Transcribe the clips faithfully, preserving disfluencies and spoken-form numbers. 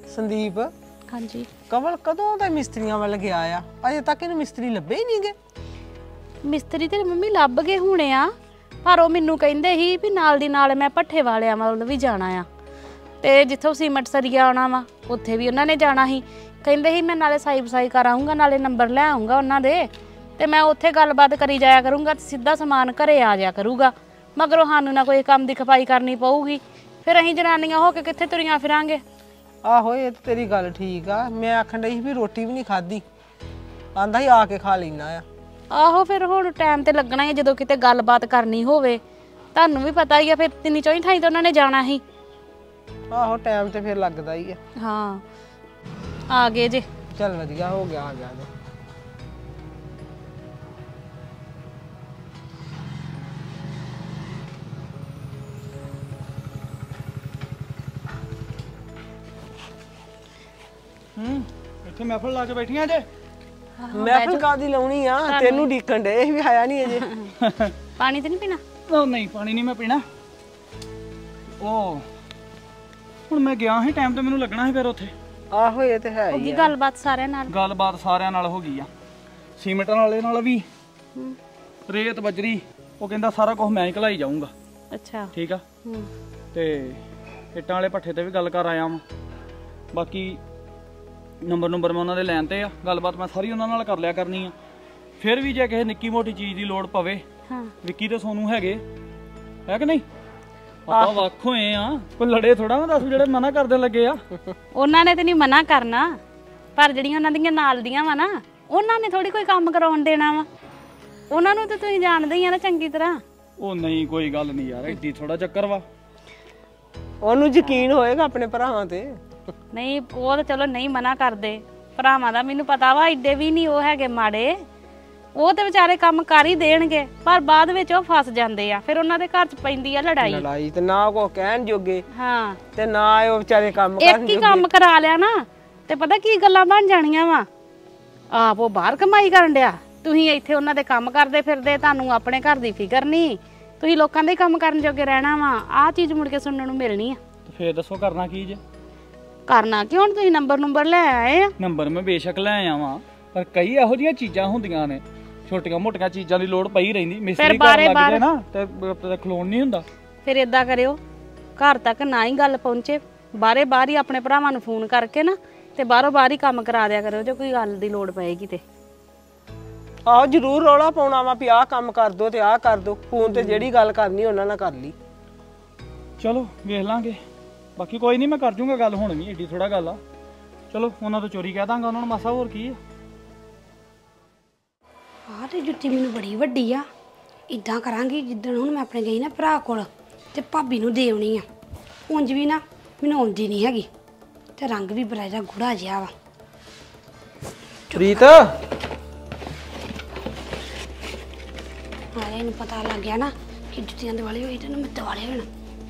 ਸੰਦੀਪ ਹਾਂਜੀ ਕਮਲ ਕਦੋਂ ਦਾ ਮਿਸਤਰੀਆਂ ਵੱਲ ਗਿਆ ਆ ਅਜੇ ਤੱਕ ਇਹਨੂੰ ਮਿਸਤਰੀ ਲੱਭੇ ਹੀ ਨਹੀਂਗੇ। ਮਿਸਤਰੀ ਤੇ ਮੰਮੀ ਲੱਭ ਗਏ ਹੋਣੇ ਆ ਪਰ ਉਹ ਮੈਨੂੰ ਕਹਿੰਦੇ ਸੀ ਵੀ ਨਾਲ ਦੀ ਨਾਲ ਮੈਂ ਭੱਠੇ ਵਾਲਿਆਂ ਵੱਲ ਵੀ ਜਾਣਾ ਆ ਤੇ ਜਿੱਥੋਂ ਸੀਮੈਂਟ ਸਰੀਆ ਆਉਣਾ ਵਾ ਉੱਥੇ ਵੀ ਉਹਨਾਂ ਨੇ ਜਾਣਾ ਸੀ। ਕਹਿੰਦੇ ਸੀ ਮੈਂ ਨਾਲੇ ਸਾਈ ਬਸਾਈ ਕਰ ਆਉਂਗਾ ਨਾਲੇ ਨੰਬਰ ਲੈ ਆਉਂਗਾ ਉਹਨਾਂ ਦੇ ਤੇ ਮੈਂ ਉੱਥੇ ਗੱਲਬਾਤ ਕਰੀ ਜਾਇਆ ਕਰੂੰਗਾ ਤੇ ਸਿੱਧਾ ਸਮਾਨ ਘਰੇ ਆ ਜਾਇਆ ਕਰੂਗਾ ਮਗਰੋਂ ਸਾਨੂੰ ਨਾ ਕੋਈ ਕੰਮ ਦੀ ਖਪਾਈ ਕਰਨੀ ਪਊਗੀ ਫਿਰ ਅਸੀਂ ਜਨਾਨੀਆਂ ਹੋ ਕੇ ਕਿੱਥੇ ਤੁਰੀਆਂ ਫਿਰਾਂਗੇ। ਆਹੋ ਇਹ ਤੇ ਤੇਰੀ ਗੱਲ ਠੀਕ ਆ। ਮੈਂ ਆਖਣ ਡਈ ਸੀ ਵੀ ਰੋਟੀ ਵੀ ਨਹੀਂ ਖਾਧੀ ਆਂਦਾ ਹੀ ਆ ਕੇ ਖਾ ਲੈਣਾ ਆ। ਆਹੋ ਫਿਰ ਹੁਣ ਟਾਈਮ ਤੇ ਲੱਗਣਾ ਹੈ ਜਦੋਂ ਕਿਤੇ ਗੱਲਬਾਤ ਕਰਨੀ ਹੋਵੇ ਤੁਹਾਨੂੰ ਵੀ ਪਤਾ ਹੀ ਆ ਫਿਰ ਤਿੰਨੀ ਚੌਂ ਥਾਈਂ ਤੇ ਉਹਨਾਂ ਨੇ ਜਾਣਾ ਸੀ। ਆਹੋ ਟਾਈਮ ਤੇ ਫਿਰ ਲੱਗਦਾ ਹੀ ਆ। ਹਾਂ ਆ ਗਏ ਜੇ ਚੱਲ ਵਧੀਆ ਹੋ ਗਿਆ ਆ ਗਿਆ ਜੇ। ਹੂੰ ਇੱਥੇ ਮਹਿਫਲ ਲਾ ਕੇ ਬੈਠੀਆਂ ਜੇ। ਮਹਿਫਲ ਕਾਦੀ ਲਾਉਣੀ ਆ ਤੈਨੂੰ ਡੀਕਣ ਡੇ ਇਹ ਵੀ ਆਇਆ ਨਹੀਂ ਅਜੇ। ਪਾਣੀ ਤੇ ਨਹੀਂ ਪੀਣਾ? ਉਹ ਨਹੀਂ ਪਾਣੀ ਨਹੀਂ ਮੈਂ ਪੀਣਾ। ਉਹ ਹੁਣ ਮੈਂ ਗਿਆ ਸੀ ਟਾਈਮ ਤੇ ਮੈਨੂੰ ਲੱਗਣਾ ਸੀ ਫਿਰ ਉੱਥੇ। ਆਹੋ ਇਹ ਤੇ ਹੈ ਹੋ ਹੀ ਗਈ ਆ। ਗੱਲਬਾਤ ਸਾਰਿਆਂ ਨਾਲ? ਗੱਲਬਾਤ ਸਾਰਿਆਂ ਨਾਲ ਹੋ ਗਈ ਆ ਸੀਮੈਂਟ ਵਾਲੇ ਨਾਲ ਵੀ ਰੇਤ ਬਜਰੀ ਉਹ ਕਹਿੰਦਾ ਸਾਰਾ ਕੁਝ ਮੈਂ ਹੀ ਘਲਾਈ ਜਾਊਂਗਾ। ਅੱਛਾ ਠੀਕ ਆ ਹੂੰ ਤੇ ਇੱਟਾਂ ਵਾਲੇ ਭੱਠੇ ਤੇ ਵੀ ਗੱਲ ਕਰ ਆਇਆ ਵਾਂ। ਬਾਕੀ ਨੰਬਰ ਨੰਬਰ ਮੈਂ ਉਹਨਾਂ ਦੇ ਲੈਣ ਤੇ ਆ ਗੱਲਬਾਤ ਮੈਂ ਸਾਰੀ ਉਹਨਾਂ ਨਾਲ ਕਰ ਲਿਆ ਕਰਨੀ ਆ। ਫਿਰ ਵੀ ਜੇ ਕਿਸੇ ਨਿੱਕੀ ਮੋਟੀ ਚੀਜ਼ ਦੀ ਲੋੜ ਪਵੇ ਹਾਂ ਵਿੱਕੀ ਤੇ ਸੋਨੂੰ ਹੈਗੇ ਹੈ ਕਿ ਨਹੀਂ ਆਪਾਂ ਵੱਖ ਹੋਏ ਆ ਕੋਈ ਲੜੇ ਥੋੜਾ ਮੈਂ ਦੱਸ ਜਿਹੜੇ ਮਨਾ ਕਰਦੇ ਲੱਗੇ ਆ। ਉਹਨਾਂ ਨੇ ਤੇ ਨਹੀਂ ਮਨਾ ਕਰਨਾ ਪਰ ਜਿਹੜੀਆਂ ਉਹਨਾਂ ਦੀਆਂ ਨਾਲ ਦੀਆਂ ਵਾ ਨਾ ਉਹਨਾਂ ਨੇ ਥੋੜੀ ਕੋਈ ਕੰਮ ਕਰਾਉਣ ਦੇਣਾ ਵਾ। ਉਹਨਾਂ ਨੂੰ ਤੇ ਤੁਸੀਂ ਜਾਣਦੇ ਹੀ ਆ ਨਾ ਚੰਗੀ ਤਰ੍ਹਾਂ। ਉਹ ਨਹੀਂ ਕੋਈ ਗੱਲ ਨਹੀਂ ਯਾਰ ਇੱਡੀ ਥੋੜਾ ਚੱਕਰ ਵਾ। ਉਹਨੂੰ ਯਕੀਨ ਹੋਏਗਾ ਆਪਣੇ ਭਰਾਵਾਂ ਤੇ। ਨਹੀਂ ਉਹ ਤਾਂ ਚਲੋ ਨਹੀਂ ਮਨਾ ਕਰਦੇ ਭਰਾਵਾਂ ਦਾ ਮੈਨੂੰ ਪਤਾ ਵਾ ਏਡੇ ਵੀ ਨਹੀਂ ਉਹ ਹੈਗੇ ਮਾੜੇ। ਉਹ ਤੇ ਵਿਚਾਰੇ ਕੰਮ ਕਰ ਹੀ ਦੇਣਗੇ ਪਰ ਬਾਅਦ ਵਿੱਚ ਉਹ ਫਸ ਜਾਂਦੇ ਆ ਫਿਰ ਉਹਨਾਂ ਦੇ ਘਰ ਚ ਪੈਂਦੀ ਆ ਲੜਾਈ। ਲੜਾਈ ਤੇ ਨਾ ਕੋ ਕਹਿਣ ਜੋਗੇ ਹਾਂ ਤੇ ਨਾ ਉਹ ਵਿਚਾਰੇ ਕੰਮ ਕਰਨ ਇੱਕ ਹੀ ਕੰਮ ਕਰਾ ਲਿਆ ਨਾ ਤੇ ਪਤਾ ਕੀ ਗੱਲਾਂ ਬਣ ਜਾਣੀਆਂ ਵਾ। ਆਪ ਉਹ ਬਾਹਰ ਕਮਾਈ ਕਰਨ ਡਿਆ ਤੁਸੀਂ ਇੱਥੇ ਉਹਨਾਂ ਦੇ ਕੰਮ ਕਰਦੇ ਫਿਰਦੇ ਤੁਹਾਨੂੰ ਆਪਣੇ ਘਰ ਦੀ ਫਿਕਰ ਨਹੀਂ ਤੁਸੀਂ ਲੋਕਾਂ ਦੇ ਕੰਮ ਕਰਨ ਜੋਗੇ ਰਹਿਣਾ ਵਾ। ਆਹ ਚੀਜ਼ ਮੁੜ ਕੇ ਸੁਣਨ ਨੂੰ ਮਿਲਣੀ ਆ। ਫੇਰ ਦੱਸੋ ਕਰਨਾ ਕੀ ਜੇ? ਕਰਨਾ ਕਿਉਂ ਤੁਸੀਂ ਨੰਬਰ ਨੰਬਰ ਲੈ ਆਏ ਆ। ਨੰਬਰ ਮੈਂ ਬੇਸ਼ੱਕ ਲੈ ਆਇਆ ਵਾਂ ਪਰ ਕਈ ਇਹੋ ਜਿਹੀਆਂ ਚੀਜ਼ਾਂ ਹੁੰਦੀਆਂ ਨੇ ਛੋਟੀਆਂ ਮੋਟੀਆਂ ਚੀਜ਼ਾਂ ਦੀ ਲੋੜ ਪਈ ਰਹਿੰਦੀ ਮਿਸਤਰੀ ਘਰ ਲੱਗ ਜਾਏ ਨਾ ਤੇ ਖਲੋਣ ਨਹੀਂ ਹੁੰਦਾ। ਫਿਰ ਇਦਾਂ ਕਰਿਓ ਘਰ ਤੱਕ ਨਾ ਹੀ ਗੱਲ ਪਹੁੰਚੇ ਬਾਹਰੇ ਬਾਹਰ ਹੀ ਆਪਣੇ ਭਰਾਵਾਂ ਨੂੰ ਫੋਨ ਕਰਕੇ ਨਾ ਤੇ ਬਾਹਰੋਂ ਬਾਹਰ ਹੀ ਕੰਮ ਕਰਾ ਦਿਆ ਕਰੋ ਜੇ ਕੋਈ ਗੱਲ ਦੀ ਲੋੜ ਪਏਗੀ ਤੇ। ਆਹੋ ਜ਼ਰੂਰ ਰੌਲਾ ਪਾਉਣਾ ਵਾ ਵੀ ਆਹ ਕੰਮ ਕਰ ਦੋ ਤੇ ਆਹ ਕਰ ਦੋ ਫੋਨ ਤੇ ਜਿਹੜੀ ਗੱਲ ਕਰਨੀ ਉਹਨਾਂ ਨਾਲ ਕਰ ਲਈ। ਚਲੋ ਵੇਖ ਲਾਂਗੇ ਬਾਕੀ ਕੋਈ ਨਹੀਂ ਮੈਂ ਕਰ ਜੂੰਗਾ ਗੱਲ ਹੁਣ ਵੀ ਏਡੀ ਥੋੜਾ ਗੱਲ ਆ। ਚਲੋ ਉਹਨਾਂ ਤੋਂ ਚੋਰੀ ਕਹਿ ਦਾਂਗਾ ਉਹਨਾਂ ਨੂੰ ਮਾਸਾ ਹੋਰ ਕੀ ਆ। ਆਹ ਤੇ ਜੁੱਤੀ ਮੈਨੂੰ ਬੜੀ ਵੱਡੀ ਆ। ਇਦਾਂ ਕਰਾਂਗੀ ਜਿੱਦਣ ਹੁਣ ਮੈਂ ਆਪਣੇ ਗਈ ਨਾ ਭਰਾ ਕੋਲ ਤੇ ਭਾਬੀ ਨੂੰ ਦੇ ਆਉਣੀ ਆ। ਉਂਝ ਵੀ ਨਾ ਮੈਨੂੰ ਆਉਂਦੀ ਨਹੀਂ ਹੈਗੀ ਤੇ ਰੰਗ ਵੀ ਬੜਾ ਜਿਹਾ ਗੂੜਾ ਜਿਹਾ ਵਾ। ਪ੍ਰੀਤ ਆਲੇ ਨੂੰ ਪਤਾ ਲੱਗ ਗਿਆ ਨਾ ਕਿ ਜੁੱਤੀਆਂ ਦਿਵਾਲੇ ਹੋਈ ਤੇ ਮੈਂ ਦਿਵਾਲੇ ਹੋਣਾ।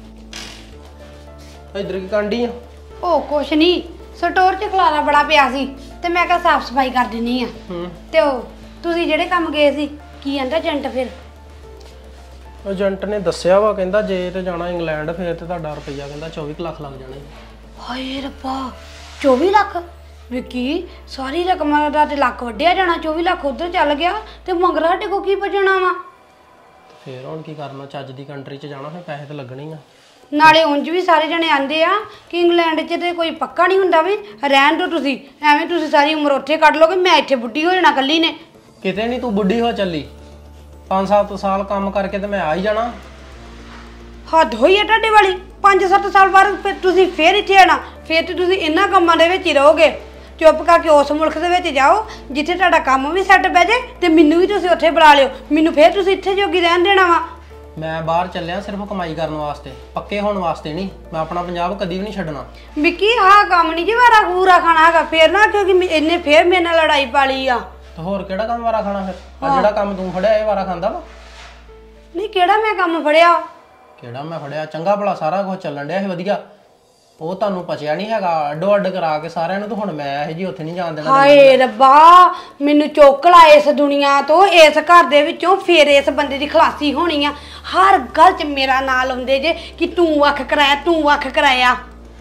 ਇਧਰ ਕੀ ਕਾਂਡੀ ਆ? ਉਹ ਕੁਛ ਨਹੀਂ ਸਟੋਰ 'ਚ ਖਲਾਰਾ ਬੜਾ ਪਿਆ ਸੀ ਤੇ ਮੈਂ ਕਿਹਾ ਸਾਫ ਸਫਾਈ ਕਰ ਦਿੰਨੀ ਆ। ਤੇ ਉਹ ਤੁਸੀਂ ਜਿਹੜੇ ਕੰਮ ਗਏ ਸੀ ਕੀ ਕਹਿੰਦਾ ਏਜੰਟ ਫਿਰ? ਏਜੰਟ ਨੇ ਦੱਸਿਆ ਵਾ ਕਹਿੰਦਾ ਜੇ ਤੇ ਜਾਣਾ ਇੰਗਲੈਂਡ ਫਿਰ ਤੇ ਤੁਹਾਡਾ ਰੁਪਈਆ ਕਹਿੰਦਾ ਚੌਵੀ ਲੱਖ ਲੱਗ ਜਾਣਾ। ਹਾਏ ਰੱਬਾ ਚੌਵੀ ਲੱਖ ਵਿੱਕੀ ਸਾਰੀ ਰਕਮ ਦਾ ਤੇ ਲੱਖ ਵੱਢਿਆ ਜਾਣਾ। ਚੌਵੀ ਲੱਖ ਉਧਰ ਚੱਲ ਗਿਆ ਤੇ ਮੰਗਰਾ ਸਾਡੇ ਕੋ ਕੀ ਬਚਣਾ ਵਾ? ਫਿਰ ਹੁਣ ਕੀ ਕਰਨਾ ਚੱਜ ਦੀ ਕੰਟਰੀ 'ਚ ਜਾਣਾ ਫਿਰ ਪੈਸੇ ਤੇ ਲੱਗਣੇ ਹੀ ਆ। ਨਾਲੇ ਉਂਝ ਵੀ ਸਾਰੇ ਜਣੇ ਆਂਦੇ ਆ ਕਿ ਇੰਗਲੈਂਡ 'ਚ ਤੇ ਕੋਈ ਪੱਕਾ ਨਹੀਂ ਹੁੰਦਾ ਵੀ ਰਹਿਣ ਦੋ ਤੁਸੀਂ ਐਵੇਂ ਤੁਸੀਂ ਸਾਰੀ ਉਮਰ ਉੱਥੇ ਕੱਢ ਲੋਗੇ ਮੈਂ ਇੱਥੇ ਬੁੱਢੀ ਹੋ ਜਾਣਾ ਕੱਲੀ ਨੇ। ਕਿਤੇ ਨਹੀਂ ਤੂੰ ਬੁੱਢੀ ਹੋ ਚੱਲੀ ਪੰਜ ਸੱਤ ਸਾਲ ਕੰਮ ਕਰਕੇ ਤੇ ਮੈਂ ਆ ਹੀ ਜਾਣਾ। ਹੱਦ ਹੋਈ ਹੈ ਤੁਹਾਡੇ ਵਾਲੀ ਪੰਜ ਸੱਤ ਸਾਲ ਬਾਅਦ ਫਿਰ ਤੁਸੀਂ ਫੇਰ ਇੱਥੇ ਆਣਾ ਫਿਰ ਤੇ ਤੁਸੀਂ ਇਹਨਾਂ ਕੰਮਾਂ ਦੇ ਵਿੱਚ ਹੀ ਰਹੋਗੇ। ਚੁੱਪ ਕਰਕੇ ਉਸ ਮੁਲਕ ਦੇ ਵਿੱਚ ਜਾਓ ਜਿੱਥੇ ਤੁਹਾਡਾ ਕੰਮ ਵੀ ਸੈੱਟ ਬਹਿ ਜੇ ਤੇ ਮੈਨੂੰ ਵੀ ਤੁਸੀਂ ਉੱਥੇ ਬੁਲਾ ਲਿਓ ਮੈਨੂੰ ਫੇਰ ਤੁਸੀਂ ਇੱਥੇ ਜੋਗੀ ਰਹਿਣ ਦੇਣਾ ਵਾ। ਮੈਂ ਬਾਹਰ ਚੱਲਿਆ ਸਿਰਫ ਕਮਾਈ ਕਰਨ ਵਾਸਤੇ ਪੱਕੇ ਹੋਣ ਵਾਸਤੇ ਨਹੀਂ। ਮੈਂ ਆਪਣਾ ਪੰਜਾਬ ਕਦੀ ਵੀ ਨਹੀਂ ਛੱਡਣਾ। ਵਿੱਕੀ ਆਹ ਕੰਮ ਨਹੀਂ ਜੀ ਵਾਰਾ ਪੂਰਾ ਖਾਣਾ ਹੈਗਾ ਫੇਰ ਨਾ ਕਿਉਂਕਿ ਇਹਨੇ ਫੇਰ ਮੇਰੇ ਨਾਲ ਲੜਾਈ ਪਾ ਲਈ ਆ। ਤੇ ਹੋਰ ਕਿਹੜਾ ਕੰਮ ਵਾਰਾ ਖਾਣਾ ਫਿਰ? ਆ ਜਿਹੜਾ ਕੰਮ ਤੂੰ ਫੜਿਆ ਇਹ ਵਾਰਾ ਖਾਂਦਾ ਵਾ? ਨਹੀਂ ਕਿਹੜਾ ਮੈਂ ਕੰਮ ਫੜਿਆ? ਕਿਹੜਾ ਮੈਂ ਫੜਿਆ? ਚੰਗਾ ਭਲਾ ਸਾਰਾ ਕੁਝ ਚੱਲਣ ਡਿਆ ਸੀ ਵਧੀਆ। ਉਹ ਤੁਹਾਨੂੰ ਪਚਿਆ ਨਹੀਂ ਹੈਗਾ ਅੱਡੋ ਅੱਡ ਕਰਾ ਕੇ ਸਾਰਿਆਂ ਨੂੰ ਤੇ ਹੁਣ ਮੈਂ ਇਹ ਜੀ ਉੱਥੇ ਨਹੀਂ ਜਾਣ ਦੇਣਾ। ਹਾਏ ਰੱਬਾ ਮੈਨੂੰ ਚੁੱਕ ਲਾ ਇਸ ਦੁਨੀਆ ਤੋਂ ਇਸ ਘਰ ਦੇ ਵਿੱਚੋਂ ਫੇਰ ਇਸ ਬੰਦੇ ਦੀ ਖਲਾਸੀ ਹੋਣੀ ਆ। ਹਰ ਗੱਲ 'ਚ ਮੇਰਾ ਨਾਂ ਲਾਉਂਦੇ ਜੇ ਕਿ ਤੂੰ ਵੱਖ ਕਰਾਇਆ ਤੂੰ ਵੱਖ ਕਰਾਇਆ।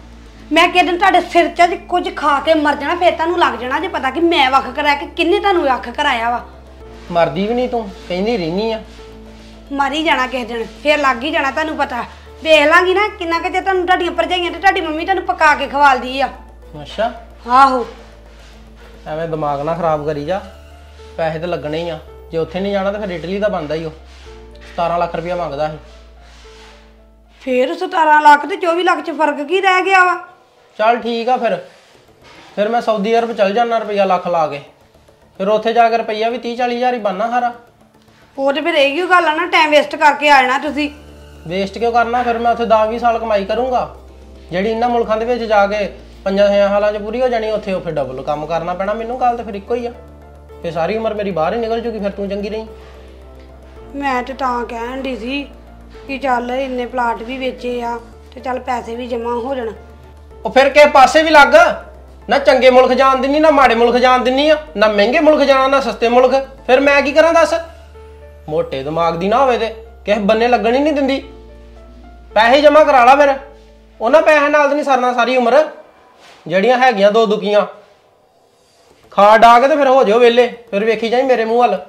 ਮੈਂ ਕਿਸੇ ਦਿਨ ਤੁਹਾਡੇ ਸਿਰ 'ਚ ਕੁਝ ਖਾ ਕੇ ਮਰ ਜਾਣਾ, ਫਿਰ ਤੁਹਾਨੂੰ ਲੱਗ ਜਾਣਾ ਜੇ ਪਤਾ ਕਿ ਮੈਂ ਵੱਖ ਕਰਾਇਆ ਕਿ ਕਿੰਨੇ ਤੁਹਾਨੂੰ ਵੱਖ ਕਰਾਇਆ ਵਾ। ਮਰਦੀ ਵੀ ਨਹੀਂ ਤੂੰ, ਕਹਿੰਦੀ ਰਹਿਨੀ ਆ। ਮਰ ਹੀ ਜਾਣਾ ਕਿਸੇ ਦਿਨ, ਫਿਰ ਲੱਗ ਹੀ ਜਾਣਾ ਤੁਹਾਨੂੰ ਪਤਾ। ਵੇਖ ਲਾਂਗੀ ਨਾ ਕਿੰਨਾ ਕਿ ਜੇ ਤੁਹਾਨੂੰ ਤੁਹਾਡੀਆਂ ਭਰਜਾਈਆਂ ਤੇ ਤੁਹਾਡੀ ਮੰਮੀ ਤੁਹਾਨੂੰ ਪਕਾ ਕੇ ਖਵਾਲਦੀ ਆ। ਅੱਛਾ ਆਹੋ ਐਵੇਂ ਦਿਮਾਗ ਨਾ ਖਰਾਬ ਕਰੀ ਜਾ, ਪੈਸੇ ਤੇ ਲੱਗਣੇ ਹੀ ਆ। ਜੇ ਉੱਥੇ ਨਹੀਂ ਜਾਣਾ ਤਾਂ ਫਿਰ ਇਟਲੀ ਦਾ ਬਣਦਾ ਹੀ ਉਹ। ਸਤਾਰਾਂ ਲੱਖ ਰੁਪਇਆ ਮੰਗਦਾ ਸੀ। ਫਿਰ ਸਤਾਰਾਂ ਲੱਖ ਤੇ ਚੌਵੀ ਲੱਖ 'ਚ ਫਰਕ ਕੀ ਰਹਿ ਗਿਆ ਵਾ? ਚੱਲ ਠੀਕ ਆ ਫਿਰ ਫਿਰ ਮੈਂ ਸਾਊਦੀ ਅਰਬ ਚੱਲ ਜਾਣਾ ਰੁਪਈਆ ਲੱਖ ਲਾ ਕੇ, ਫਿਰ ਉੱਥੇ ਜਾ ਕੇ ਰੁਪਈਆ ਵੀ ਤੀਹ ਚਾਲੀ ਹਜ਼ਾਰ ਹੀ ਬਣਨਾ ਸਾਰਾ। ਉਹ ਤੇ ਫਿਰ ਇਹੀ ਗੱਲ ਆ ਨਾ, ਟਾਈਮ ਵੇਸਟ ਕਰਕੇ ਆ ਜਾਣਾ ਤੁਸੀਂ। ਵੇਸਟ ਕਿਉਂ ਕਰਨਾ? ਫਿਰ ਮੈਂ ਉੱਥੇ ਦਸ ਵੀਹ ਸਾਲ ਕਮਾਈ ਕਰੂੰਗਾ, ਜਿਹੜੀ ਇਹਨਾਂ ਮੁਲਕਾਂ ਦੇ ਵਿੱਚ ਜਾ ਕੇ ਪੰਜਾਂ ਛੇ ਸਾਲਾਂ 'ਚ ਪੂਰੀ ਹੋ ਜਾਣੀ। ਉੱਥੇ ਉਹ ਫਿਰ ਡਬਲ ਕੰਮ ਕਰਨਾ ਪੈਣਾ ਮੈਨੂੰ। ਗੱਲ ਤਾਂ ਫਿਰ ਇੱਕੋ ਹੀ ਆ, ਫਿਰ ਸਾਰੀ ਉਮਰ ਮੇਰੀ ਬਾਹਰ ਹੀ ਨਿਕਲ ਜੂਗੀ। ਫਿਰ ਤੂੰ ਚੰਗੀ ਰਹੀ। ਮੈਂ ਤੇ ਤਾਂ ਕਹਿਣ ਦੀ ਸੀ ਕਿ ਚੱਲ ਇੰਨੇ ਪਲਾਟ ਵੀ ਵੇਚੇ ਆ ਤੇ ਚੱਲ ਪੈਸੇ ਵੀ ਜਮਾ ਹੋ ਜਾਣ। ਉਹ ਫਿਰ ਕਿਸੇ ਪਾਸੇ ਵੀ ਲੱਗ ਨਾ, ਚੰਗੇ ਮੁਲਕ ਜਾਣ ਦਿੰਨੀ ਨਾ ਮਾੜੇ ਮੁਲਕ ਜਾਣ ਦਿੰਨੀ ਆ, ਨਾ ਮਹਿੰਗੇ ਮੁਲਕ ਜਾਣਾ ਨਾ ਸਸਤੇ ਮੁਲਕ। ਫਿਰ ਮੈਂ ਕੀ ਕਰਾਂ ਦੱਸ? ਮੋਟੇ ਦਿਮਾਗ ਦੀ ਨਾ ਹੋਵੇ ਤੇ ਕਿਸੇ ਬੰਨੇ ਲੱਗਣ ਹੀ ਨਹੀਂ ਦਿੰਦੀ। ਪੈਸੇ ਜਮਾ ਕਰਾ ਲਾ ਫਿਰ, ਉਹਨਾਂ ਪੈਸੇ ਨਾਲ ਤਾਂ ਨਹੀਂ ਸਰਨਾ ਸਾਰੀ ਉਮਰ। ਜਿਹੜੀਆਂ ਹੈਗੀਆਂ ਦੋ ਦੁਕੀਆਂ ਖਾ ਡਾ ਕੇ ਤੇ ਫਿਰ ਹੋ ਜਾਓ ਵਿਹਲੇ। ਫਿਰ ਵੇਖੀ ਜਾਈ ਮੇਰੇ ਮੂੰਹ ਵੱਲ।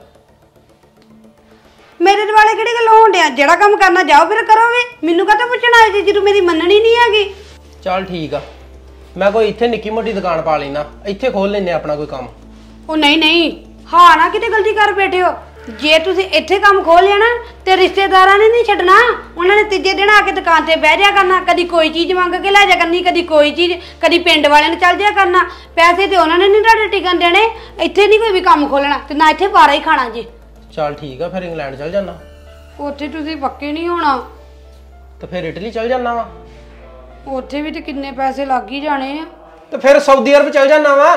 ਮੇਰੇ ਦੁਆਲੇ ਕਿਹੜੀ ਗੱਲ ਹੋਣ ਡਿਆ? ਜਿਹੜਾ ਕੰਮ ਕਰਨਾ ਜਾਓ ਫਿਰ ਕਰੋ ਵੀ, ਮੈਨੂੰ ਕਾਹਤੋਂ ਪੁੱਛਣਾ ਹੈ ਜੀ? ਤੂੰ ਮੇਰੀ ਮੰਨਣੀ ਨਹੀਂ ਹੈਗੀ। ਚੱਲ ਠੀਕ ਆ, ਮੈਂ ਕੋਈ ਇੱਥੇ ਨਿੱਕੀ ਮੋਟੀ ਦੁਕਾਨ ਪਾ ਲੈਣਾ, ਇੱਥੇ ਖੋਲ ਲੈਨੇ ਆਪਣਾ ਕੋਈ ਕੰਮ। ਉਹ ਨਹੀਂ ਨਹੀਂ, ਹਾਂ ਨਾ ਕਿਤੇ ਗਲਤੀ ਕਰ ਬੈਠੇ ਹੋ। ਜੇ ਤੁਸੀਂ ਇੱਥੇ ਕੰਮ ਖੋਲ ਲਿਆ ਨਾ ਤੇ ਰਿਸ਼ਤੇਦਾਰਾਂ ਨੇ ਨਹੀਂ ਛੱਡਣਾ। ਉਹਨਾਂ ਨੇ ਤੀਜੇ ਦਿਨ ਆ ਕੇ ਦੁਕਾਨ ਤੇ ਬਹਿ ਜਾ ਕਰਨਾ, ਕਦੀ ਕੋਈ ਚੀਜ਼ ਮੰਗ ਕੇ ਲੈ ਜਾ ਕਰਨੀ, ਕਦੀ ਕੋਈ ਚੀਜ਼, ਕਦੀ ਪਿੰਡ ਵਾਲਿਆਂ ਨੇ ਚੱਲ ਜਾ ਕਰਨਾ। ਪੈਸੇ ਤੇ ਉਹਨਾਂ ਨੇ ਨਹੀਂ ਤੁਹਾਡੇ ਟਿਕਣ ਦੇਣੇ। ਇੱਥੇ ਨਹੀਂ ਕੋਈ ਵੀ ਕੰਮ ਖੋਲਣਾ ਤੇ ਨਾ ਇੱਥੇ ਬਾਰਾ ਹੀ ਖਾਣਾ ਜੇ। ਚੱਲ ਠੀਕ ਆ, ਫਿਰ ਇੰਗਲੈਂਡ ਚੱਲ ਜਾਣਾ। ਉੱਥੇ ਤੁਸੀਂ ਪੱਕੇ ਨਹੀਂ ਹੋਣਾ ਤੇ ਫਿਰ ਇਟਲੀ ਚੱਲ ਜਾਣਾ ਵਾ। ਉੱਥੇ ਵੀ ਤੇ ਕਿੰਨੇ ਪੈਸੇ ਲੱਗ ਹੀ ਜਾਣੇ ਆ। ਤੇ ਫਿਰ ਸਾਊਦੀ ਅਰਬ ਚੱਲ ਜਾਣਾ ਵਾ।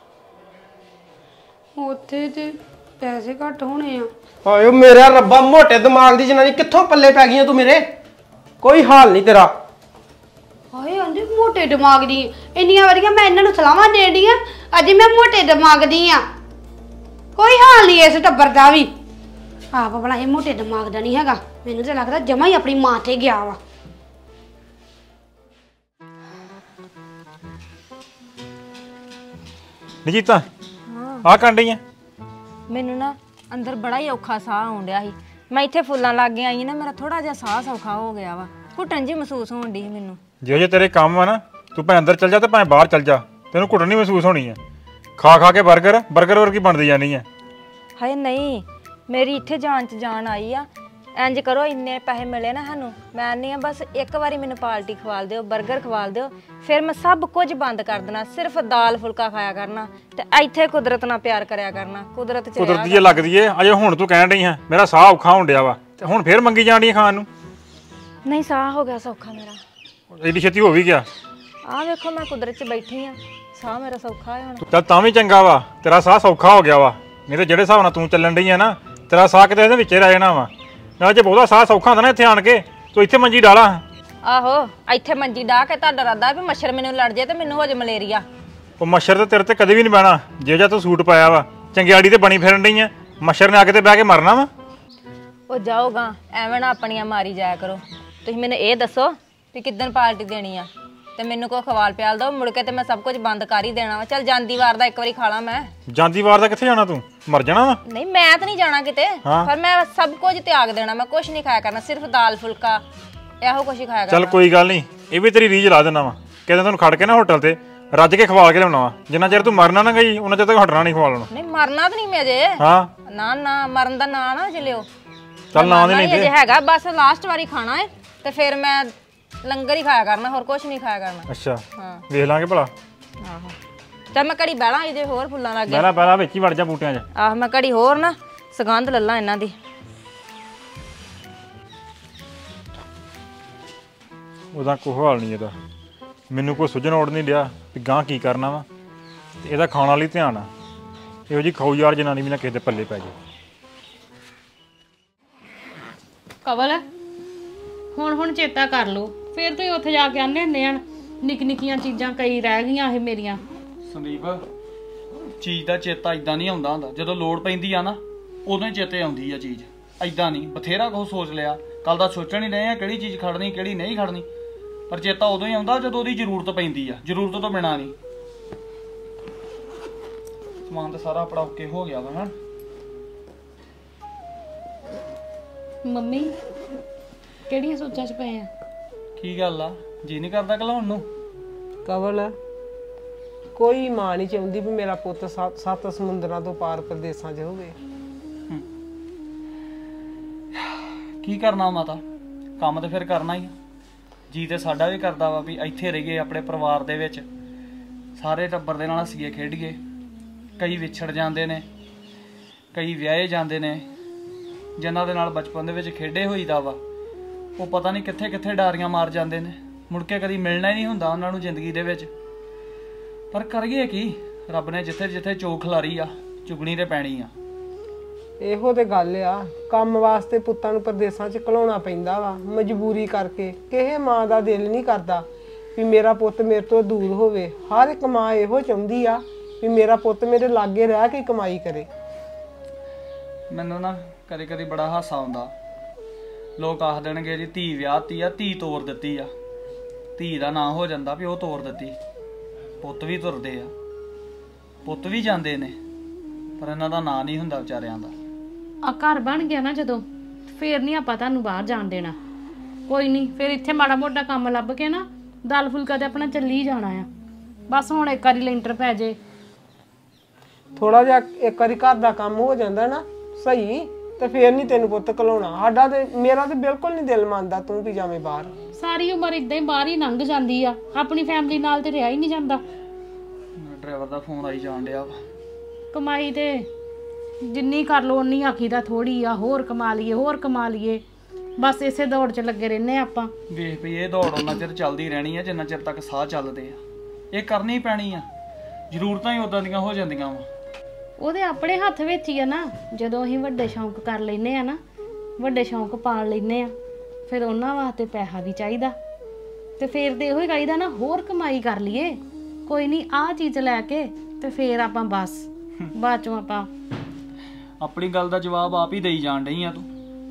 ਉੱਥੇ ਤੇ ਪੈਸੇ ਘੱਟ ਹੋਣੇ ਆ। ਹਾਏ ਮੇਰਾ ਰੱਬਾ, ਮੋਟੇ ਦਿਮਾਗ ਦੀ ਜਨਾਨੀ ਕਿੱਥੋਂ ਪੱਲੇ ਪੈ ਗਈਆਂ ਤੂੰ ਮੇਰੇ? ਕੋਈ ਹਾਲ ਨਹੀਂ ਤੇਰਾ। ਹਾਏ ਆਂਦੇ ਮੋਟੇ ਦਿਮਾਗ ਦੀ, ਇੰਨੀਆਂ ਵਾਰੀਆਂ ਮੈਂ ਇਹਨਾਂ ਨੂੰ ਸਲਾਹਾਂ ਦੇਣ ਡਈ ਆ, ਅੱਜ ਮੈਂ ਮੋਟੇ ਦਿਮਾਗ ਦੀ ਆ। ਕੋਈ ਹਾਲ ਨਹੀਂ ਇਸ ਟੱਬਰ ਦਾ ਵੀ। ਆਪ ਭਲਾ ਇਹ ਮੋਟੇ ਦਿਮਾਗ ਦਾ ਨਹੀਂ ਹੈਗਾ, ਮੈਨੂੰ ਤਾਂ ਲੱਗਦਾ ਜਮਾ ਹੀ ਆਪਣੀ ਮਾਂ ਤੇ ਗਿਆ ਵਾ। ਨਜੀਤਾ ਆ ਕੰਡੀ ਆ। ਮੈਨੂੰ ਨਾ ਅੰਦਰ ਬੜਾ ਹੀ ਔਖਾ ਸਾਹ ਆਉਣ ਡਿਆ ਸੀ। ਮੈਂ ਇੱਥੇ ਫੁੱਲਾਂ ਲੱਗ ਆਈ ਨਾ, ਮੇਰਾ ਥੋੜਾ ਜਿਹਾ ਸਾਹ ਸੌਖਾ ਹੋ ਗਿਆ ਵਾ। ਘੁੱਟਣ ਜੀ ਮਹਿਸੂਸ ਹੋਣ ਡਈ ਮੈਨੂੰ। ਜਿਹੋ ਜਿਹੇ ਤੇਰੇ ਕੰਮ ਆ ਨਾ, ਤੂੰ ਭਾਵੇਂ ਅੰਦਰ ਚੱਲ ਜਾ ਤੇ ਭਾਵੇਂ ਬਾਹਰ ਚੱਲ ਜਾ, ਤੈਨੂੰ ਘੁੱਟਣ ਨਹੀਂ ਮਹਿਸੂਸ ਹੋਣੀ ਆ। ਖਾ ਖਾ ਕੇ 버ਗਰ 버ਗਰ ਵਰਗੀ ਬਣਦੀ ਜਾਣੀ ਆ। ਹਾਏ ਨਹੀਂ, ਮੇਰੀ ਇੱਥੇ ਜਾਨ ਚ ਜਾਨ ਆਈ ਆ। ਇੰਜ ਕਰੋ, ਇੰਨੇ ਪੈਸੇ ਮਿਲੇ ਨਾ ਸਾਨੂੰ, ਮੈਂ ਨਹੀਂ ਆ ਬਸ ਇੱਕ ਵਾਰੀ ਮੈਨੂੰ ਪਾਰਟੀ ਖਵਾਲ ਦਿਓ, 버ਗਰ ਖਵਾਲ ਦਿਓ, ਫਿਰ ਮੈਂ ਸਭ ਕੁਝ ਬੰਦ ਕਰ ਦੇਣਾ। ਸਿਰਫ ਦਾਲ ਫੁਲਕਾ ਖਾਇਆ ਕਰਨਾ ਤੇ ਇੱਥੇ ਕੁਦਰਤ ਨਾਲ ਪਿਆਰ ਕਰਿਆ ਕਰਨਾ। ਕੁਦਰਤ ਚ ਕੁਦਰਤ ਜੀ ਲੱਗਦੀ ਏ। ਅਜੇ ਹੁਣ ਤੂੰ ਕਹਿਣ ਡਈ ਆ ਮੇਰਾ ਸਾਹ ਔਖਾ ਹੋਣ ਡਿਆ ਵਾ, ਤੇ ਹੁਣ ਫੇਰ ਮੰਗੀ ਜਾਣ ਡਈ ਖਾਣ ਨੂੰ। ਨਹੀਂ, ਸਾਹ ਹੋ ਗਿਆ ਸੌਖਾ ਮੇਰਾ। ਏਡੀ ਛੇਤੀ ਹੋ ਵੀ ਗਿਆ। ਆਹ ਵੇਖੋ, ਮੈਂ ਕੁਦਰਤ ਚ ਬੈਠੀ ਆ, ਸਾਹ ਮੇਰਾ ਸੌਖਾ ਹੈ ਹੁਣ। ਚੱਲ ਤਾਂ ਵੀ ਚੰਗਾ ਵਾ, ਤੇਰਾ ਸਾਹ ਸੌਖਾ ਹੋ ਗਿਆ ਵਾ। ਨਹੀਂ ਤੇ ਜਿਹੜੇ ਹਿਸਾਬ ਨਾਲ ਤੂੰ ਚੱਲਣ ਡਈ ਆ ਨਾ, ਤੇਰਾ ਸਾਹ ਕਿਤੇ ਇਹਦੇ ਵਿੱਚੇ ਰਹਿ ਜਾਣਾ ਵਾ। ਨਾਲ ਜੇ ਬਹੁਤਾ ਸਾਹ ਸੌਖਾ ਹੁੰਦਾ ਨਾ ਇੱਥੇ ਆਣ ਕੇ, ਤੂੰ ਇੱਥੇ ਮੰਜੀ ਡਾਲਾ। ਆਹੋ, ਇੱਥੇ ਮੰਜੀ ਡਾ ਕੇ ਤੁਹਾਡਾ ਇਰਾਦਾ ਵੀ ਮੱਛਰ ਮੈਨੂੰ ਲੜ ਜੇ ਤੇ ਮੈਨੂੰ ਹੋ ਜੇ ਮਲੇਰੀਆ। ਉਹ ਮੱਛਰ ਤੇ ਤੇਰੇ ਤੇ ਕਦੇ ਵੀ ਨਹੀਂ ਬਹਿਣਾ। ਜੇ ਜਾਂ ਤੂੰ ਸੂਟ ਪਾਇਆ ਵਾ, ਚੰਗਿਆੜੀ ਤੇ ਬਣੀ ਫਿਰਨ ਡਈ ਆ, ਮੱਛਰ ਨੇ ਆ ਕੇ ਤੇ ਬਹਿ ਕੇ ਮਰਨਾ ਵਾ। ਉਹ ਜਾਓਗਾ, ਐਵੇਂ ਨਾ ਆਪਣੀਆਂ ਮਾਰੀ ਜਾਇਆ ਕਰੋ। ਤੁਸੀਂ ਮੈਨੂੰ ਇਹ ਦੱਸੋ ਵੀ ਕਿੱਦਣ ਪਾਰਟੀ ਦੇਣੀ ਆ, ਤੇ ਮੈਨੂੰ ਕੋਈ ਖਵਾਲ ਪਿਆਲ ਦੋ। ਮੁੜ ਕੇ ਤੇ ਮੈਂ ਸਭ ਕੁਝ ਬੰਦ ਕਰ ਹੀ ਦੇਣਾ ਵਾ। ਚੱਲ ਜਾਂਦੀ ਵਾਰ ਦਾ ਇੱਕ ਵਾਰੀ ਖਾ ਲਾਂ ਮੈਂ। ਜਾਂਦੀ ਵਾਰ ਦਾ ਕਿੱਥੇ ਜਾਣਾ? ਤੂੰ ਮਰ ਜਾਣਾ ਵਾ। ਨਹੀਂ, ਮੈਂ ਤਾਂ ਨਹੀਂ ਜਾਣਾ ਕਿਤੇ, ਪਰ ਮੈਂ ਸਭ ਕੁਝ ਤਿਆਗ ਦੇਣਾ। ਮੈਂ ਕੁਝ ਨਹੀਂ ਖਾਇਆ ਕਰਨਾ, ਸਿਰਫ ਦਾਲ ਫੁਲਕਾ ਇਹੋ ਕੁਝ ਹੀ ਖਾਇਆ ਕਰਨਾ। ਚੱਲ ਕੋਈ ਗੱਲ ਨਹੀਂ, ਇਹ ਵੀ ਤੇਰੀ ਰੀਝ ਲਾ ਦੇਣਾ ਵਾ। ਕਿਤੇ ਤੈਨੂੰ ਖੜ ਕੇ ਨਾ ਹੋਟਲ ਤੇ ਰੱਜ ਕੇ ਖਵਾ ਕੇ ਲਿਆਉਣਾ ਵਾ। ਜਿੰਨਾ ਚਿਰ ਤੂੰ ਮਰਨਾ ਨਾ ਗਈ, ਉਹਨਾਂ ਚਿਰ ਤੱਕ ਹਟਣਾ ਨਹੀਂ ਖਵਾ ਲੈਣਾ। ਨਹੀਂ, ਮਰਨਾ ਤਾਂ ਨਹੀਂ ਮੈਂ ਜੇ। ਹਾਂ ਨਾ ਨਾ, ਮਰਨ ਦਾ ਨਾਂ ਨਾ ਲਿਓ। ਚੱਲ ਨਾ ਦੇ ਨਹੀਂ ਜੇ ਹੈਗਾ ਬਸ ਲਾਸਟ ਵਾਰੀ ਖਾਣਾ ਹੈ ਤੇ ਫਿਰ ਮੈਂ ਲੰਗਰ ਹੀ ਖਾਇਆ ਕਰਨਾ, ਹੋਰ ਕੁਝ ਨਹੀਂ ਖਾਇਆ ਕਰਨਾ। ਅੱਛਾ, ਹਾਂ, ਵੇਖ ਲਾਂਗੇ ਭਲਾ। ਆਹੋ, ਚੱਲ ਮੈਂ ਘੜੀ ਬਹਿਲਾਂ ਇਹਦੇ ਹੋਰ ਫੁੱਲਾਂ ਲੱਗ ਗਏ। ਪਹਿਲਾਂ ਪਹਿਲਾਂ ਵਿੱਚ ਹੀ ਵੜ ਜਾ ਬੂਟਿਆਂ 'ਚ। ਆਹ, ਮੈਂ ਘੜੀ ਹੋਰ ਨਾ ਸੁਗੰਧ ਲੱਲਾ ਇਹਨਾਂ ਦੀ। ਉਹਦਾ ਕੋਈ ਹਾਲ ਨਹੀਂ ਇਹਦਾ। ਮੈਨੂੰ ਕੋਈ ਸੁਝਣ ਔੜ ਨਹੀਂ ਡਿਆ ਵੀ ਗਾਂ ਕੀ ਕਰਨਾ ਵਾ। ਤੇ ਇਹਦਾ ਖਾਣ ਵਾਲੀ ਧਿਆਨ ਆ। ਇਹੋ ਜਿਹੀ ਖਾਊ ਯਾਰ ਜਨਾਨੀ ਵੀ ਨਾ ਕਿਸੇ ਦੇ ਪੱਲੇ ਪੈ ਜਾਏ। ਕਵਲ, ਹੁਣ ਹੁਣ ਚੇਤਾ ਕਰ ਲਓ, ਫਿਰ ਤੁਸੀਂ ਉੱਥੇ ਜਾ ਕੇ ਆਨੇ ਹੁੰਦੇ ਹਨ ਨਿੱਕ ਨਿੱਕੀਆਂ ਚੀਜ਼ਾਂ ਕਈ ਰਹਿ ਗਈਆਂ ਇਹ ਮੇਰੀਆਂ। ਸੰਦੀਪ, ਚੀਜ਼ ਦਾ ਚੇਤਾ ਇਦਾਂ ਨਹੀਂ ਆਉਂਦਾ ਹੁੰਦਾ। ਜਦੋਂ ਲੋੜ ਪੈਂਦੀ ਆ ਨਾ, ਉਦੋਂ ਹੀ ਚੇਤੇ ਆਉਂਦੀ ਆ ਚੀਜ਼। ਇਦਾਂ ਨਹੀਂ, ਬਥੇਰਾ ਕੁਝ ਸੋਚ ਲਿਆ। ਕੱਲ ਦਾ ਸੋਚਣ ਹੀ ਰਹੇ ਆ ਕਿਹੜੀ ਚੀਜ਼ ਖੜਨੀ ਕਿਹੜੀ ਨਹੀਂ ਖੜਨੀ। ਪਰ ਚੇਤਾ ਉਦੋਂ ਹੀ ਆਉਂਦਾ ਜਦੋਂ ਉਹਦੀ ਜ਼ਰੂਰਤ ਪੈਂਦੀ ਆ, ਜ਼ਰੂਰਤ ਤੋਂ ਬਿਨਾਂ ਨਹੀਂ। ਸਮਾਨ ਤਾਂ ਸਾਰਾ ਆਪਣਾ ਓਕੇ ਹੋ ਗਿਆ ਵਾ ਹਾਂ। ਮੰਮੀ ਕਿਹੜੀਆਂ ਸੋਚਾਂ 'ਚ ਪਏ ਆ? ਕੀ ਗੱਲ ਆ, ਜੀ ਨਹੀਂ ਕਰਦਾ ਘਲਾਉਣ ਨੂੰ? ਕਵਲ, ਕੋਈ ਮਾਂ ਨਹੀਂ ਚਾਹੁੰਦੀ ਵੀ ਮੇਰਾ ਪੁੱਤ ਸੱਤ ਸੱਤ ਸਮੁੰਦਰਾਂ ਤੋਂ ਪਾਰ ਪ੍ਰਦੇਸਾਂ 'ਚ ਹੋਵੇ। ਕੀ ਕਰਨਾ ਮਾਤਾ, ਕੰਮ ਤਾਂ ਫਿਰ ਕਰਨਾ ਹੀ ਆ। ਜੀ ਤੇ ਸਾਡਾ ਵੀ ਕਰਦਾ ਵਾ ਵੀ ਇੱਥੇ ਰਹੀਏ ਆਪਣੇ ਪਰਿਵਾਰ ਦੇ ਵਿੱਚ, ਸਾਰੇ ਟੱਬਰ ਦੇ ਨਾਲ ਹੱਸੀਏ ਖੇਡੀਏ। ਕਈ ਵਿਛੜ ਜਾਂਦੇ ਨੇ, ਕਈ ਵਿਆਹੇ ਜਾਂਦੇ ਨੇ, ਜਿਨ੍ਹਾਂ ਦੇ ਨਾਲ ਬਚਪਨ ਦੇ ਵਿੱਚ ਖੇਡੇ ਹੋਈਦਾ ਵਾ, ਉਹ ਪਤਾ ਨਹੀਂ ਕਿੱਥੇ ਕਿੱਥੇ ਡਾਰੀਆਂ ਮਾਰ ਜਾਂਦੇ ਨੇ, ਮੁੜ ਕੇ ਕਦੀ ਮਿਲਣਾ ਹੀ ਨਹੀਂ ਹੁੰਦਾ ਉਹਨਾਂ ਨੂੰ ਜ਼ਿੰਦਗੀ ਦੇ ਵਿੱਚ। ਪਰ ਕਰੀਏ ਕੀ, ਰੱਬ ਨੇ ਜਿੱਥੇ ਜਿੱਥੇ ਚੋਖ ਖਿਲਾਰੀ ਆ ਚੁਗਣੀ ਤੇ ਪੈਣੀ ਆ। ਇਹੋ ਤੇ ਗੱਲ ਆ, ਕੰਮ ਵਾਸਤੇ ਪੁੱਤਾਂ ਨੂੰ ਪ੍ਰਦੇਸਾਂ 'ਚ ਘਲਾਉਣਾ ਪੈਂਦਾ ਵਾ ਮਜਬੂਰੀ ਕਰਕੇ। ਕਿਸੇ ਮਾਂ ਦਾ ਦਿਲ ਨਹੀਂ ਕਰਦਾ ਵੀ ਮੇਰਾ ਪੁੱਤ ਮੇਰੇ ਤੋਂ ਦੂਰ ਹੋਵੇ। ਹਰ ਇੱਕ ਮਾਂ ਇਹੋ ਚਾਹੁੰਦੀ ਆ ਵੀ ਮੇਰਾ ਪੁੱਤ ਮੇਰੇ ਲਾਗੇ ਰਹਿ ਕੇ ਕਮਾਈ ਕਰੇ। ਮੈਨੂੰ ਨਾ ਕਦੇ ਕਦੇ ਬੜਾ ਹਾਸਾ ਆਉਂਦਾ, ਲੋਕ ਆਖ ਦੇਣਗੇ ਜੀ ਧੀ ਵਿਆਹਤੀ ਆ, ਧੀ ਤੋਰ ਦਿੱਤੀ ਆ। ਧੀ ਦਾ ਨਾਂ ਹੋ ਜਾਂਦਾ ਵੀ ਉਹ ਤੋਰ ਦਿੱਤੀ। ਪੁੱਤ ਵੀ ਤੁਰਦੇ ਆ, ਪੁੱਤ ਵੀ ਜਾਂਦੇ ਨੇ, ਪਰ ਇਹਨਾਂ ਦਾ ਨਾਂ ਨਹੀਂ ਹੁੰਦਾ ਵਿਚਾਰਿਆਂ ਦਾ। ਆ ਘਰ ਬਣ ਗਿਆ ਨਾ ਜਦੋਂ, ਫੇਰ ਨਹੀਂ ਆਪਾਂ ਤੁਹਾਨੂੰ ਬਾਹਰ ਜਾਣ ਦੇਣਾ। ਕੋਈ ਨਹੀਂ, ਫਿਰ ਇੱਥੇ ਮਾੜਾ ਮੋਟਾ ਕੰਮ ਲੱਭ ਕੇ ਨਾ ਦਾਲ ਫੁਲਕਾ ਤੇ ਆਪਣਾ ਚੱਲੀ ਜਾਣਾ ਆ। ਬਸ ਹੁਣ ਇੱਕ ਵਾਰੀ ਲੈਂਟਰ ਪੈ ਜੇ, ਥੋੜਾ ਜਿਹਾ ਇੱਕ ਵਾਰੀ ਘਰ ਦਾ ਕੰਮ ਹੋ ਜਾਂਦਾ ਨਾ ਸਹੀ, ਤੇ ਫੇਰ ਨਹੀਂ ਤੈਨੂੰ ਪੁੱਤ ਘਲਾਉਣਾ। ਸਾਡਾ ਤੇ ਮੇਰਾ ਤੇ ਬਿਲਕੁਲ ਨਹੀਂ ਦਿਲ ਮੰਨਦਾ ਤੂੰ ਵੀ ਜਾਵੇਂ ਬਾਹਰ। ਸਾਰੀ ਉਮਰ ਇਦਾਂ ਹੀ ਬਾਹਰ ਹੀ ਲੰਘ ਜਾਂਦੀ ਆ, ਆਪਣੀ ਫੈਮਿਲੀ ਨਾਲ ਤੇ ਰਿਹਾ ਹੀ ਨਹੀਂ ਜਾਂਦਾ। ਡਰਾਈਵਰ ਦਾ ਫੋਨ ਆਈ ਜਾਣ ਡਿਆ ਵਾ। ਕਮਾਈ ਤੇ ਜਿੰਨੀ ਕਰ ਲੋ ਉਨੀ ਆਖੀਦਾ ਥੋੜੀ ਆ, ਹੋਰ ਕਮਾ ਲਈਏ ਹੋਰ ਕਮਾ ਲਈਏ, ਬਸ ਇਸੇ ਦੌੜ 'ਚ ਲੱਗੇ ਰਹਿੰਦੇ ਆਪਾਂ। ਵੇਖ ਵੀ ਇਹ ਦੌੜ ਉਹਨਾਂ ਚਿਰ ਚੱਲਦੀ ਰਹਿਣੀ ਆ ਜਿੰਨਾ ਚਿਰ ਤੱਕ ਸਾਹ ਚੱਲਦੇ ਆ। ਇਹ ਕਰਨੀ ਪੈਣੀ ਆ, ਜ਼ਰੂਰਤਾਂ ਹੀ ਉਦਾਂ ਦੀਆਂ ਹੋ ਜਾਂਦੀਆਂ ਵਾ। ਉਹਦੇ ਆਪਣੇ ਹੱਥ ਵਿੱਚ ਹੀ ਆ ਨਾ। ਜਦੋਂ ਅਸੀਂ ਵੱਡੇ ਸ਼ੌਂਕ ਕਰ ਲੈਨੇ ਆ ਨਾ, ਵੱਡੇ ਸ਼ੌਂਕ ਪਾਲ ਲੈਨੇ ਆ, ਫਿਰ ਉਹਨਾਂ ਵਾਸਤੇ ਪੈਸਾ ਵੀ ਚਾਹੀਦਾ, ਤੇ ਫਿਰ ਤੇ ਇਹੋ ਹੀ ਕਹੀਦਾ ਨਾ ਹੋਰ ਕਮਾਈ ਕਰ ਲਈਏ। ਕੋਈ ਨਹੀਂ, ਆਹ ਚੀਜ਼ ਲੈ ਕੇ ਤੇ ਫਿਰ ਆਪਾਂ ਬਸ ਬਾਅਦ ਚੋਂ ਆਪਾਂ ਆਪਣੀ ਗੱਲ ਦਾ ਜਵਾਬ ਆਪ ਹੀ ਦੇਈ ਜਾਣ ਡਈ ਆ ਤੂੰ।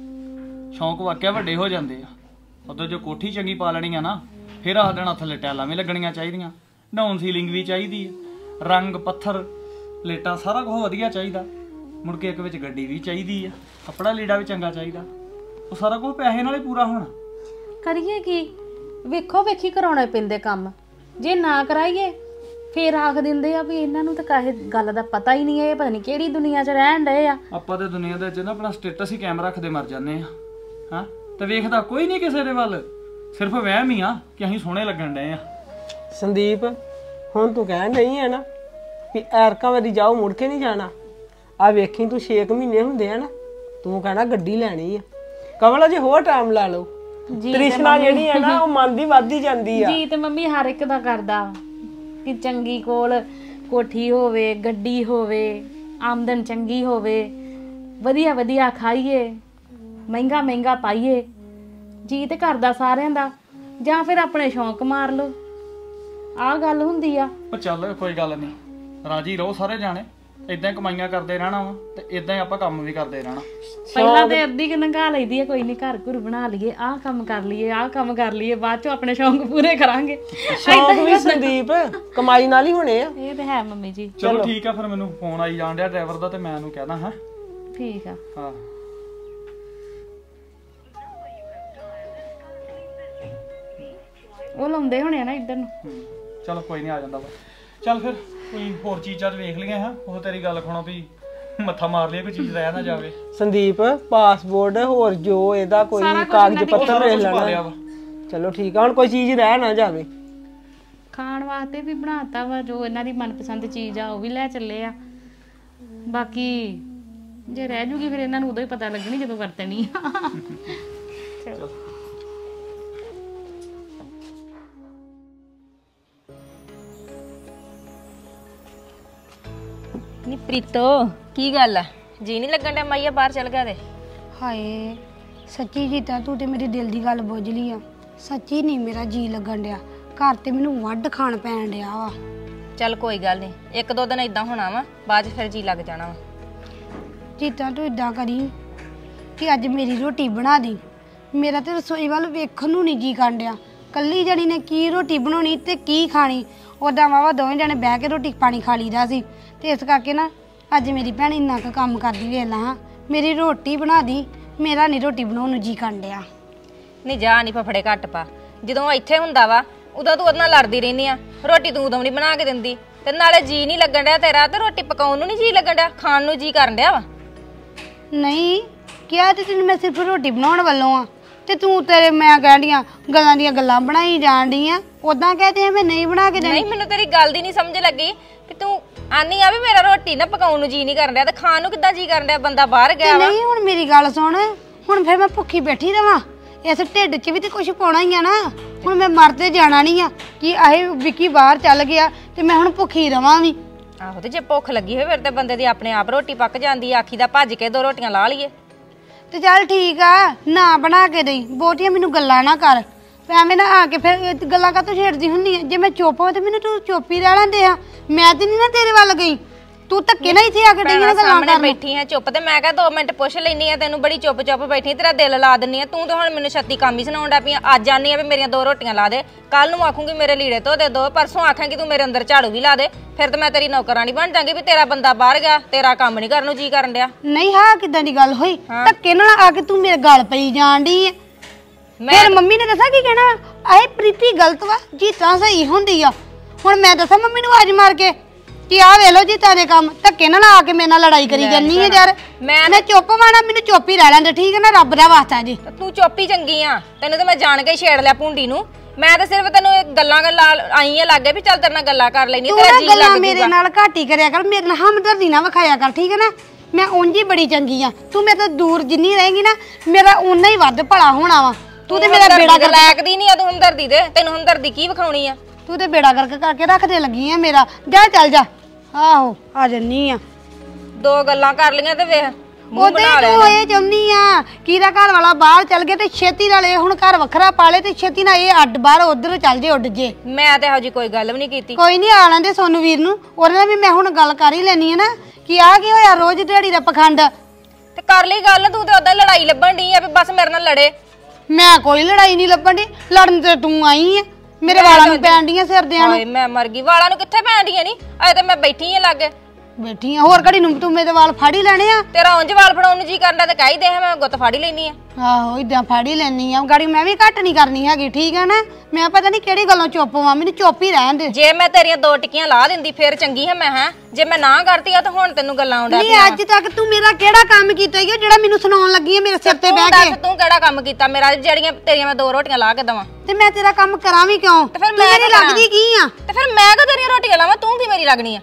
ਸ਼ੌਂਕ ਵਾਕਿਆ ਵੱਡੇ ਹੋ ਜਾਂਦੇ ਆ। ਉਦੋਂ ਜੋ ਕੋਠੀ ਚੰਗੀ ਪਾ ਲੈਣੀ ਆ ਨਾ, ਫਿਰ ਆਹ ਦੇਣਾ ਥੱਲੇ ਟੈਲਾਂ ਵੀ ਲੱਗਣੀਆਂ ਚਾਹੀਦੀਆਂ, ਡਾਊਨ ਸੀਲਿੰਗ ਵੀ ਚਾਹੀਦੀ ਆ, ਰੰਗ ਪੱਥਰ ਲੇਟਾਂ ਸਾਰਾ ਕੁਝ ਵਧੀਆ ਚਾਹੀਦਾ। ਮੁੜ ਕੇ ਇੱਕ ਵਿੱਚ ਗੱਡੀ ਵੀ ਚਾਹੀਦੀ ਆ, ਕੱਪੜਾ ਲੀੜਾ ਵੀ ਚੰਗਾ ਚਾਹੀਦਾ। ਉਹ ਸਾਰਾ ਕੁਝ ਪੈਸੇ ਨਾਲ ਹੀ ਪੂਰਾ ਹੋਣਾ। ਕਰੀਏ ਕੀ, ਵੇਖੋ ਵੇਖੀ ਕਰਾਉਣੇ ਪੈਂਦੇ ਕੰਮ। ਜੇ ਨਾ ਕਰਾਈਏ ਫੇਰ ਆਖ ਦਿੰਦੇ ਆ ਵੀ ਇਹਨਾਂ ਨੂੰ ਤਾਂ ਕਾਹੇ ਗੱਲ ਦਾ ਪਤਾ ਹੀ ਨਹੀਂ ਹੈ, ਇਹ ਪਤਾ ਨਹੀਂ ਕਿਹੜੀ ਦੁਨੀਆ 'ਚ ਰਹਿਣ ਡਏ ਆ। ਆਪਾਂ ਤੇ ਦੁਨੀਆ ਦੇ ਵਿੱਚ ਨਾ ਆਪਣਾ ਸਟੇਟਸ ਹੀ ਕੈਮਰਾ ਰੱਖਦੇ ਮਰ ਜਾਂਦੇ ਆ, ਹਾਂ, ਤੇ ਵੇਖਦਾ ਕੋਈ ਨਹੀਂ ਕਿਸੇ ਦੇ ਵੱਲ। ਸਿਰਫ ਵਹਿਮ ਹੀ ਆ ਕਿ ਅਸੀਂ ਸੋਹਣੇ ਲੱਗਣ ਡਏ ਆ। ਸੰਦੀਪ, ਹੁਣ ਤੂੰ ਕਹਿ ਨਹੀਂ ਹੈ ਨਾ ਵੀ ਐਰਕਾਂ ਵਾਰੀ ਜਾਓ ਮੁੜ ਕੇ ਨਹੀਂ ਜਾਣਾ। ਆ ਵੇਖੀ ਤੂੰ ਛੇ ਮਹੀਨੇ ਹੁੰਦੇ ਆ ਨਾ, ਤੂੰ ਕਹਿਣਾ ਗੱਡੀ ਲੈਣੀ ਆ। ਕਵਲ ਅਜੇ ਹੋਰ ਟਾਈਮ ਲਾ ਲਓ। ਤ੍ਰਿਸ਼ਨਾ ਜਿਹੜੀ ਹੈ ਨਾ ਉਹ ਮਨ ਦੀ ਵੱਧਦੀ ਜਾਂਦੀ ਆ। ਜੀ ਤੇ ਮੰਮੀ ਹਰ ਇੱਕ ਦਾ ਕਰਦਾ ਕਿ ਚੰਗੀ ਕੋਲ ਕੋਠੀ ਹੋਵੇ, ਗੱਡੀ ਹੋਵੇ, ਆਮਦਨ ਚੰਗੀ ਹੋਵੇ, ਵਧੀਆ ਵਧੀਆ ਖਾਈਏ, ਮਹਿੰਗਾ ਮਹਿੰਗਾ ਪਾਈਏ। ਜੀ ਤੇ ਕਰਦਾ ਸਾਰਿਆਂ ਦਾ, ਜਾਂ ਫਿਰ ਆਪਣੇ ਸ਼ੌਂਕ ਮਾਰ ਲਓ। ਆਹ ਗੱਲ ਹੁੰਦੀ ਆ। ਪਰ ਚੱਲ ਕੋਈ ਗੱਲ ਨਹੀਂ, ਰਾਜੀ ਰਹੋ ਸਾਰੇ ਜਾਣੇ। ਇਦਾਂ ਹੀ ਕਮਾਈਆਂ ਕਰਦੇ ਰਹਿਣਾ ਵਾ, ਤੇ ਇਦਾਂ ਹੀ ਆਪਾਂ ਕੰਮ ਵੀ ਕਰਦੇ ਰਹਿਣਾ। ਪਹਿਲਾਂ ਤੇ ਅੱਧੀ ਕਿ ਨੰਗਾ ਲਈਦੀ ਆ, ਕੋਈ ਨਹੀਂ ਘਰ ਘੁਰ ਬਣਾ ਲਈਏ, ਆਹ ਕੰਮ ਕਰ ਲਈਏ, ਆਹ ਕੰਮ ਕਰ ਲਈਏ, ਬਾਅਦ ਚੋਂ ਆਪਣੇ ਸ਼ੌਂਕ ਪੂਰੇ ਕਰਾਂਗੇ। ਸ਼ੌਂਕ ਵੀ ਸੰਦੀਪ ਕਮਾਈ ਨਾਲ ਹੀ ਹੋਣੇ ਆ। ਇਹ ਤੇ ਹੈ ਮੰਮੀ ਜੀ। ਚਲੋ ਠੀਕ ਆ, ਫਿਰ ਮੈਨੂੰ ਫੋਨ ਆਈ ਜਾਣ ਡਿਆ ਡਰਾਈਵਰ ਦਾ, ਤੇ ਮੈਂ ਉਹਨੂੰ ਕਹਿਣਾ ਹਾਂ। ਠੀਕ ਆ। ਹਾਂ, ਉਹ ਲਾਉਂਦੇ ਹੋਣੇ ਆ ਨਾ ਇੱਧਰ ਨੂੰ। ਚਲੋ ਕੋਈ ਨਹੀਂ, ਆ ਜਾਂਦਾ ਵਾ। ਚੱਲ ਫਿਰ ਕੋਈ ਹੋਰ ਚੀਜ਼ਾਂ ਤੇ ਵੇਖ ਲਈਆਂ। ਹਾਂ, ਉਹ ਤੇਰੀ ਗੱਲ ਖਣੋ ਵੀ ਮੱਥਾ ਮਾਰ ਲਿਆ, ਕੋਈ ਚੀਜ਼ ਰਹਿ ਨਾ ਜਾਵੇ। ਸੰਦੀਪ, ਪਾਸਪੋਰਟ ਹੋਰ ਜੋ ਇਹਦਾ ਕੋਈ ਕਾਗਜ਼ ਪੱਤਰ ਵੇਖ ਲੈਣਾ। ਚਲੋ ਠੀਕ ਆ, ਹੁਣ ਕੋਈ ਚੀਜ਼ ਰਹਿ ਨਾ ਜਾਵੇ। ਖਾਣ ਵਾਸਤੇ ਵੀ ਬਣਾਤਾ ਵਾ, ਜੋ ਇਹਨਾਂ ਦੀ ਮਨਪਸੰਦ ਚੀਜ਼ ਆ ਉਹ ਵੀ ਲੈ ਚੱਲੇ ਆ। ਬਾਕੀ ਜੇ ਰਹਿ ਜੂਗੀ ਫਿਰ ਇਹਨਾਂ ਨੂੰ ਉਦੋਂ ਹੀ ਪਤਾ ਲੱਗਣੀ ਜਦੋਂ ਵਰਤਣੀ ਆ। ਚਲੋ ਨੀ ਪ੍ਰੀਤੋ, ਕੀ ਗੱਲ ਆ? ਜੀ ਨਹੀਂ ਲੱਗਣ ਡਿਆ ਮਾਈਆ ਬਾਹਰ ਚੱਲ ਗਿਆ ਤੇ? ਹਾਏ ਸੱਚੀ ਜੀਤਾ, ਤੂੰ ਤੇ ਮੇਰੇ ਦਿਲ ਦੀ ਗੱਲ ਬੁੱਝ ਲਈ ਆ। ਸੱਚੀ ਨਹੀਂ ਮੇਰਾ ਜੀ ਲੱਗਣ ਡਿਆ, ਘਰ ਤੇ ਮੈਨੂੰ ਵੱਢ ਖਾਣ ਪੈਣ ਡਿਆ ਵਾ। ਚੱਲ ਕੋਈ ਗੱਲ ਨਹੀਂ, ਇੱਕ ਦੋ ਦਿਨ ਇਦਾਂ ਹੋਣਾ ਵਾ, ਬਾਅਦ 'ਚ ਫਿਰ ਜੀ ਲੱਗ ਜਾਣਾ ਵਾ। ਜੀਤਾ ਤੂੰ ਇਦਾਂ ਕਰੀ ਕਿ ਅੱਜ ਮੇਰੀ ਰੋਟੀ ਬਣਾ ਦੀ। ਮੇਰਾ ਤੇ ਰਸੋਈ ਵੱਲ ਵੇਖਣ ਨੂੰ ਨਹੀਂ ਜੀ ਕਰਨ ਡਿਆ। ਕੱਲੀ ਜਣੀ ਨੇ ਕੀ ਰੋਟੀ ਬਣਾਉਣੀ ਤੇ ਕੀ ਖਾਣੀ। ਉਦਾਂ ਵਾਵਾ ਦੋਵੇਂ ਜਣੇ ਬਹਿ ਕੇ ਰੋਟੀ ਪਾਣੀ ਖਾ ਲਈਦਾ ਸੀ ਤੇ ਇਸ ਕਰਕੇ ਨਾ ਅੱਜ ਮੇਰੀ ਭੈਣ ਇੰਨਾ ਕੁ ਕੰਮ ਕਰਦੀ ਵੇਖ ਲਾ ਹਾਂ ਮੇਰੀ ਰੋਟੀ ਬਣਾ ਦੀ, ਮੇਰਾ ਨਹੀਂ ਰੋਟੀ ਬਣਾਉਣ ਨੂੰ ਜੀ ਕਰਨ ਡਿਆ। ਨਹੀਂ ਜਾ ਨਹੀਂ ਫਫੜੇ ਘੱਟ ਪਾ, ਜਦੋਂ ਇੱਥੇ ਹੁੰਦਾ ਵਾ ਉਦੋਂ ਤੂੰ ਉਹਦੇ ਨਾਲ ਲੜਦੀ ਰਹਿੰਦੀ ਆ, ਰੋਟੀ ਤੂੰ ਉਦੋਂ ਨਹੀਂ ਬਣਾ ਕੇ ਦਿੰਦੀ ਤੇ ਨਾਲੇ ਜੀ ਨਹੀਂ ਲੱਗਣ ਡਿਆ ਤੇਰਾ ਤੇ ਰੋਟੀ ਪਕਾਉਣ ਨੂੰ ਨਹੀਂ ਜੀ ਲੱਗਣ ਡਿਆ, ਖਾਣ ਨੂੰ ਜੀ ਕਰਨ ਡਿਆ ਵਾ। ਨਹੀਂ ਕਿਹਾ ਤੇ ਤੈਨੂੰ ਮੈਂ ਸਿਰਫ ਰੋਟੀ ਬਣਾਉਣ ਵੱਲੋਂ ਆ ਤੇ ਤੂੰ ਤੇਰੇ ਮੈਂ ਕਹਿੰਦੀਆਂ ਗੱਲਾਂ ਦੀਆਂ ਗੱਲਾਂ ਬਣਾਈ ਜਾਣ ਡਈ ਆ, ਉਦਾਂ ਕਹਤੇ ਮੈਂ ਨਹੀਂ ਬਣਾ ਕੇ ਦੇਣੀ। ਨਹੀਂ ਮੈਨੂੰ ਤੇਰੀ ਗੱਲ ਦੀ ਨਹੀਂ ਸਮਝ ਲੱਗੀ ਕਿ ਤੂੰ ਆਨੀ ਆ ਵੀ ਮੇਰਾ ਰੋਟੀ ਨਾ ਪਕਾਉਣ ਨੂੰ ਜੀ ਨਹੀਂ ਕਰਨ ਡਿਆ ਤੇ ਖਾਣ ਨੂੰ ਕਿੱਦਾਂ ਜੀ ਕਰਨ ਡਿਆ, ਬੰਦਾ ਬਾਹਰ ਗਿਆ ਵਾ। ਨਹੀਂ ਹੁਣ ਮੇਰੀ ਗੱਲ ਸੁਣ, ਹੁਣ ਫਿਰ ਮੈਂ ਭੁੱਖੀ ਬੈਠੀ ਰਵਾਂ? ਇਸ ਢਿੱਡ 'ਚ ਵੀ ਤੇ ਕੁਝ ਪਾਉਣਾ ਹੀ ਆ ਨਾ। ਹੁਣ ਮੈਂ ਮਰ ਤੇ ਜਾਣਾ ਨਹੀਂ ਆ ਕਿ ਆਹੇ ਵਿੱਕੀ ਬਾਹਰ ਚੱਲ ਗਿਆ ਤੇ ਮੈਂ ਹੁਣ ਭੁੱਖੀ ਰਵਾਂ ਵੀ। ਆਹੋ ਤੇ ਜੇ ਭੁੱਖ ਲੱਗੀ ਹੋਵੇ ਫਿਰ ਤੇ ਬੰਦੇ ਦੀ ਆਪਣੇ ਆਪ ਰੋਟੀ ਪੱਕ ਜਾਂਦੀ ਆ, ਆਖੀ ਦਾ ਭੱਜ ਕੇ ਦੋ ਰੋਟੀਆਂ ਲਾ ਲਈਏ। ਤੇ ਚੱਲ ਠੀਕ ਆ, ਨਾ ਬਣਾ ਕੇ ਦੇਈ, ਬਹੁਤੀਆਂ ਮੈਨੂੰ ਗੱਲਾਂ ਨਾ ਕਰ। ਐਵੇਂ ਨਾ ਆ ਕੇ ਫਿਰ ਗੱਲਾਂ ਕਾਹਤੋਂ ਛੇੜਦੀ ਹੁੰਦੀ ਆ? ਜੇ ਮੈਂ ਚੁੱਪ ਹੋਵਾਂ ਤੇ ਮੈਨੂੰ ਤੂੰ ਚੁੱਪ ਹੀ ਰਹਿ ਲੈਂਦੇ ਆ, ਮੈਂ ਤੇ ਨਹੀਂ ਨਾ ਤੇਰੇ ਵੱਲ ਗਈ। ਤੂੰ ਧੱਕੇ ਨਾਲ ਇੱਥੇ ਆ ਕੇ ਡਈ ਨਾ ਗੱਲਾਂ ਸਾਹਮਣੇ ਕਰਨ। ਬੈਠੀ ਆ ਚੁੱਪ ਤੇ ਮੈਂ ਕਿਹਾ ਦੋ ਮਿੰਟ ਪੁੱਛ ਲੈਣੀ ਆ ਤੈਨੂੰ, ਬੜੀ ਚੁੱਪ ਚੁੱਪ ਬੈਠੀ, ਤੇਰਾ ਦਿਲ ਲਾ ਦਿੰਨੀ ਆ ਤੂੰ ਤੇ ਹੁਣ ਮੈਨੂੰ ਛੱਤੀ ਕੰਮ ਹੀ ਸੁਣਾਉਣ ਡਿਆ ਪਈ ਆ। ਅੱਜ ਆਨੀ ਆ ਵੀ ਮੇਰੀਆਂ ਦੋ ਰੋਟੀਆਂ ਲਾ ਦੇ, ਕੱਲ ਨੂੰ ਆਖੂੰਗੀ ਮੇਰੇ ਲੀੜੇ ਧੋ ਦੇ ਦੋ, ਪਰਸੋਂ ਆਖਾਂਗੀ ਤੂੰ ਮੇਰੇ ਅੰਦਰ ਝਾੜੂ ਵੀ ਲਾ ਦੇ, ਫਿਰ ਤੇ ਮੈਂ ਤੇਰੀ ਨੌਕਰਾਨੀ ਬਣ ਜਾਵਾਂਗੀ ਵੀ ਤੇਰਾ ਬੰਦਾ ਬਾਹਰ ਗਿਆ, ਤੇਰਾ ਕੰਮ ਨਹੀਂ ਕਰਨ ਨੂੰ ਜੀ ਕਰਨ ਡਿਆ। ਨਹੀਂ ਹਾਂ ਕਿੱਦਾਂ ਦੀ ਗੱਲ ਹੋਈ? ਧੱਕੇ ਨਾਲ ਆ ਕੇ ਤੂੰ ਮੇਰੇ ਗਲ ਪਈ ਜਾਣ ਡਈ ਆ। ਫਿਰ ਮੰਮੀ ਨੇ ਦੱਸਿਆ ਕੀ ਕਹਿਣਾ? ਆਏ ਪ੍ਰੀਤੀ ਗਲਤ ਵਾ, ਜੀਤਾਂ ਸਹੀ ਹੁੰਦੀ ਆ। ਹੁਣ ਮੈਂ ਦੱਸਾਂ ਮੰਮੀ ਨੂੰ ਆਵਾਜ਼ ਮਾਰ ਕੇ ਕਿ ਆ ਵੇਖ ਲੋ ਜੀਤਾਂ ਦੇ ਕੰਮ, ਧੱਕੇ ਨਾਲ ਆ ਕੇ ਮੇਰੇ ਨਾਲ ਲੜਾਈ ਕਰੀ ਜਾਂਦੀ ਹੈ ਯਾਰ। ਮੈਂ ਚੁੱਪ ਵਾਣਾ, ਮੈਨੂੰ ਚੁੱਪ ਹੀ ਰਹਿ ਲੈਂਦੇ ਠੀਕ ਹੈ ਨਾ, ਰੱਬ ਦਾ ਵਾਸਤਾ ਜੀ। ਤੂੰ ਚੁੱਪ ਹੀ ਚੰਗੀ ਆ, ਤੈਨੂੰ ਤਾਂ ਮੈਂ ਜਾਣ ਕੇ ਛੇੜ ਲਿਆ ਭੁੰਡੀ ਨੂੰ। ਮੈਂ ਤਾਂ ਸਿਰਫ ਤੈਨੂੰ ਗੱਲਾਂ ਗੱਲਾਂ ਆਈ ਆ ਲੱਗੇ ਵੀ ਚੱਲ ਤੇਰੇ ਨਾਲ ਗੱਲਾਂ ਕਰ ਲੈਣੀ, ਤੇਰਾ ਜੀ ਲੱਗ ਜੂਗਾ। ਮੇਰੇ ਨਾਲ ਘੱਟ ਹੀ ਕਰਿਆ ਕਰ, ਮੇਰੇ ਨਾਲ ਹਮਦਰਦੀ ਨਾ ਵਿਖਾਇਆ ਕਰ ਠੀਕ ਹੈ ਨਾ। ਮੈਂ ਉਂਝ ਹੀ ਬੜੀ ਚੰਗੀ ਆ, ਤੂੰ ਮੇਰੇ ਤੋਂ ਦੂਰ ਜਿੰਨੀ ਰਹੇਂਗੀ ਨਾ ਮੇਰਾ ਉਨਾ ਹੀ ਵੱਧ ਭਲਾ ਹੋਣਾ ਵਾ। ਤੂੰ ਤੇ ਮੇਰਾ ਬੇੜਾ ਕਰ ਲੱਗਦੀ ਨਹੀਂ ਆ, ਤੂੰ ਹਮਦਰਦੀ ਦੇ, ਤੈਨੂੰ ਹਮਦਰਦੀ ਕੀ ਵਿਖਾਉਣੀ ਆ? ਤੂੰ ਤੇ ਬੇੜਾ ਕਰਕੇ ਕਰਕੇ ਰੱਖਦੇ ਲੱਗੀ ਆ ਮੇਰਾ। ਜਾ ਚੱਲ ਜਾ, ਆਹੋ ਆ ਜੰਨੀ ਆ। ਦੋ ਗੱਲਾਂ ਕਰ ਲੀਆਂ ਤੇ ਵੇਖ ਉਹਦੇ ਤੂੰ ਇਹ ਚਾਹੁੰਦੀ ਆ ਕਿਹਦਾ ਘਰ ਵਾਲਾ ਬਾਹਰ ਚੱਲ ਗਿਆ ਤੇ ਛੇਤੀ ਨਾਲ ਇਹ ਹੁਣ ਘਰ ਵੱਖਰਾ ਪਾਲੇ ਤੇ ਛੇਤੀ ਨਾਲ ਇਹ ਅੱਡ ਬਾਹਰ ਉਧਰ ਚੱਲ ਜੇ ਉੱਡ ਜੇ। ਮੈਂ ਤੇ ਇਹੋ ਜੀ ਕੋਈ ਗੱਲ ਵੀ ਨਹੀਂ ਕੀਤੀ। ਕੋਈ ਨਹੀਂ ਆ ਲੈਂਦੇ ਸੋਨੂ ਵੀਰ ਨੂੰ, ਉਹਦੇ ਨਾਲ ਵੀ ਮੈਂ ਹੁਣ ਗੱਲ ਕਰ ਹੀ ਲੈਣੀ ਆ ਨਾ ਕਿ ਆ ਕੀ ਹੋਇਆ ਰੋਜ਼ ਦਿਹਾੜੀ ਦਾ ਪਖੰਡ। ਤੇ ਕਰ ਲਈ ਗੱਲ, ਤੂੰ ਤੇ ਉਦਾਂ ਲੜਾਈ ਲੱਭਣ ਡਈ ਆ ਵੀ ਬਸ ਮੇਰੇ ਨਾਲ ਲੜੇ। ਮੈਂ ਕੋਈ ਲੜਾਈ ਨਹੀਂ ਲੱਭਣ ਡਈ, ਲੜਨ ਤੇ ਤੂੰ ਆਈ ਆ। ਮੇਰੇ ਵਾਲਾਂ ਨੂੰ ਪੈਣ ਡੀਆਂ ਸਿਰਦਿਆਂ ਨੂੰ। ਮੈਂ ਮਰ ਗਈ, ਵਾਲਾਂ ਨੂੰ ਕਿੱਥੇ ਪੈਣ ਡੀਆਂ? ਨਹੀਂ ਅਜੇ ਤਾਂ ਮੈਂ ਬੈਠੀ ਆ ਲਾਗੇ ਬੈਠੀ ਆ, ਹੋਰ ਘੜੀ ਨੂੰ ਤੂੰ ਮੇਰੇ ਵਾਲ ਫਾੜੀ ਲੈਣੇ ਆ? ਤੇਰਾ ਉਂਝ ਵਾਲ ਫੜਾਉਣ ਨੂੰ ਜੀ ਕਰਦਾ ਤੇ ਕਹਿ ਦੇ ਮੈਂ ਗੁੱਤ ਫਾੜੀ ਲੈਣੀ ਆ। ਆਹੋ ਇਦਾਂ ਫਾੜੀ ਲੈਣੀ ਆ ਗਾੜੀ, ਮੈਂ ਵੀ ਘੱਟ ਨਹੀਂ ਕਰਨੀ ਹੈਗੀ ਠੀਕ ਹੈ ਨਾ। ਮੈਂ ਪਤਾ ਨਹੀਂ ਕਿਹੜੀ ਗੱਲੋਂ ਚੁੱਪ ਵਾਂ, ਮੈਨੂੰ ਚੁੱਪ ਹੀ ਰਹਿਣ ਦੇ। ਜੇ ਮੈਂ ਤੇਰੀਆਂ ਦੋ ਟਿੱਕੀਆਂ ਲਾ ਦਿੰਦੀ ਫੇਰ ਚੰਗੀ ਹੈ ਮੈਂ, ਹੈ ਜੇ ਮੈਂ ਨਾ ਕਰਤੀ ਆ ਤਾਂ ਹੁਣ ਤੈਨੂੰ ਗੱਲਾਂ ਆਉਂਦਾ ਨਹੀਂ। ਅੱਜ ਤੱਕ ਤੂੰ ਮੇਰਾ ਕਿਹੜਾ ਕੰਮ ਕੀਤਾ ਈ ਜਿਹੜਾ ਮੈਨੂੰ ਸੁਣਾਉਣ ਲੱਗੀ ਹੈ ਮੇਰੇ ਸਿਰ ਤੇ ਬਹਿ ਕੇ? ਤੂੰ ਕਿਹੜਾ ਕੰਮ ਕੀਤਾ ਮੇਰਾ ਜਿਹੜੀਆਂ ਤੇਰੀਆਂ ਮੈਂ ਦੋ ਰੋਟੀਆਂ ਲਾ ਕੇ ਦਵਾਂ? ਤੇ ਮੈਂ ਤੇਰਾ ਕੰਮ ਕਰਾਂ ਵੀ ਕਿਉਂ? ਤੇ ਫਿਰ ਮੈਂ ਲੱਗਦੀ ਕੀ ਆ? ਤੇ ਫਿਰ ਮੈਂ ਕੋ ਤੇਰੀਆਂ ਰੋਟੀਆਂ ਲਾਵਾਂ, ਤੂੰ ਕੀ ਮੇਰੀ ਲੱਗਣੀ ਆ?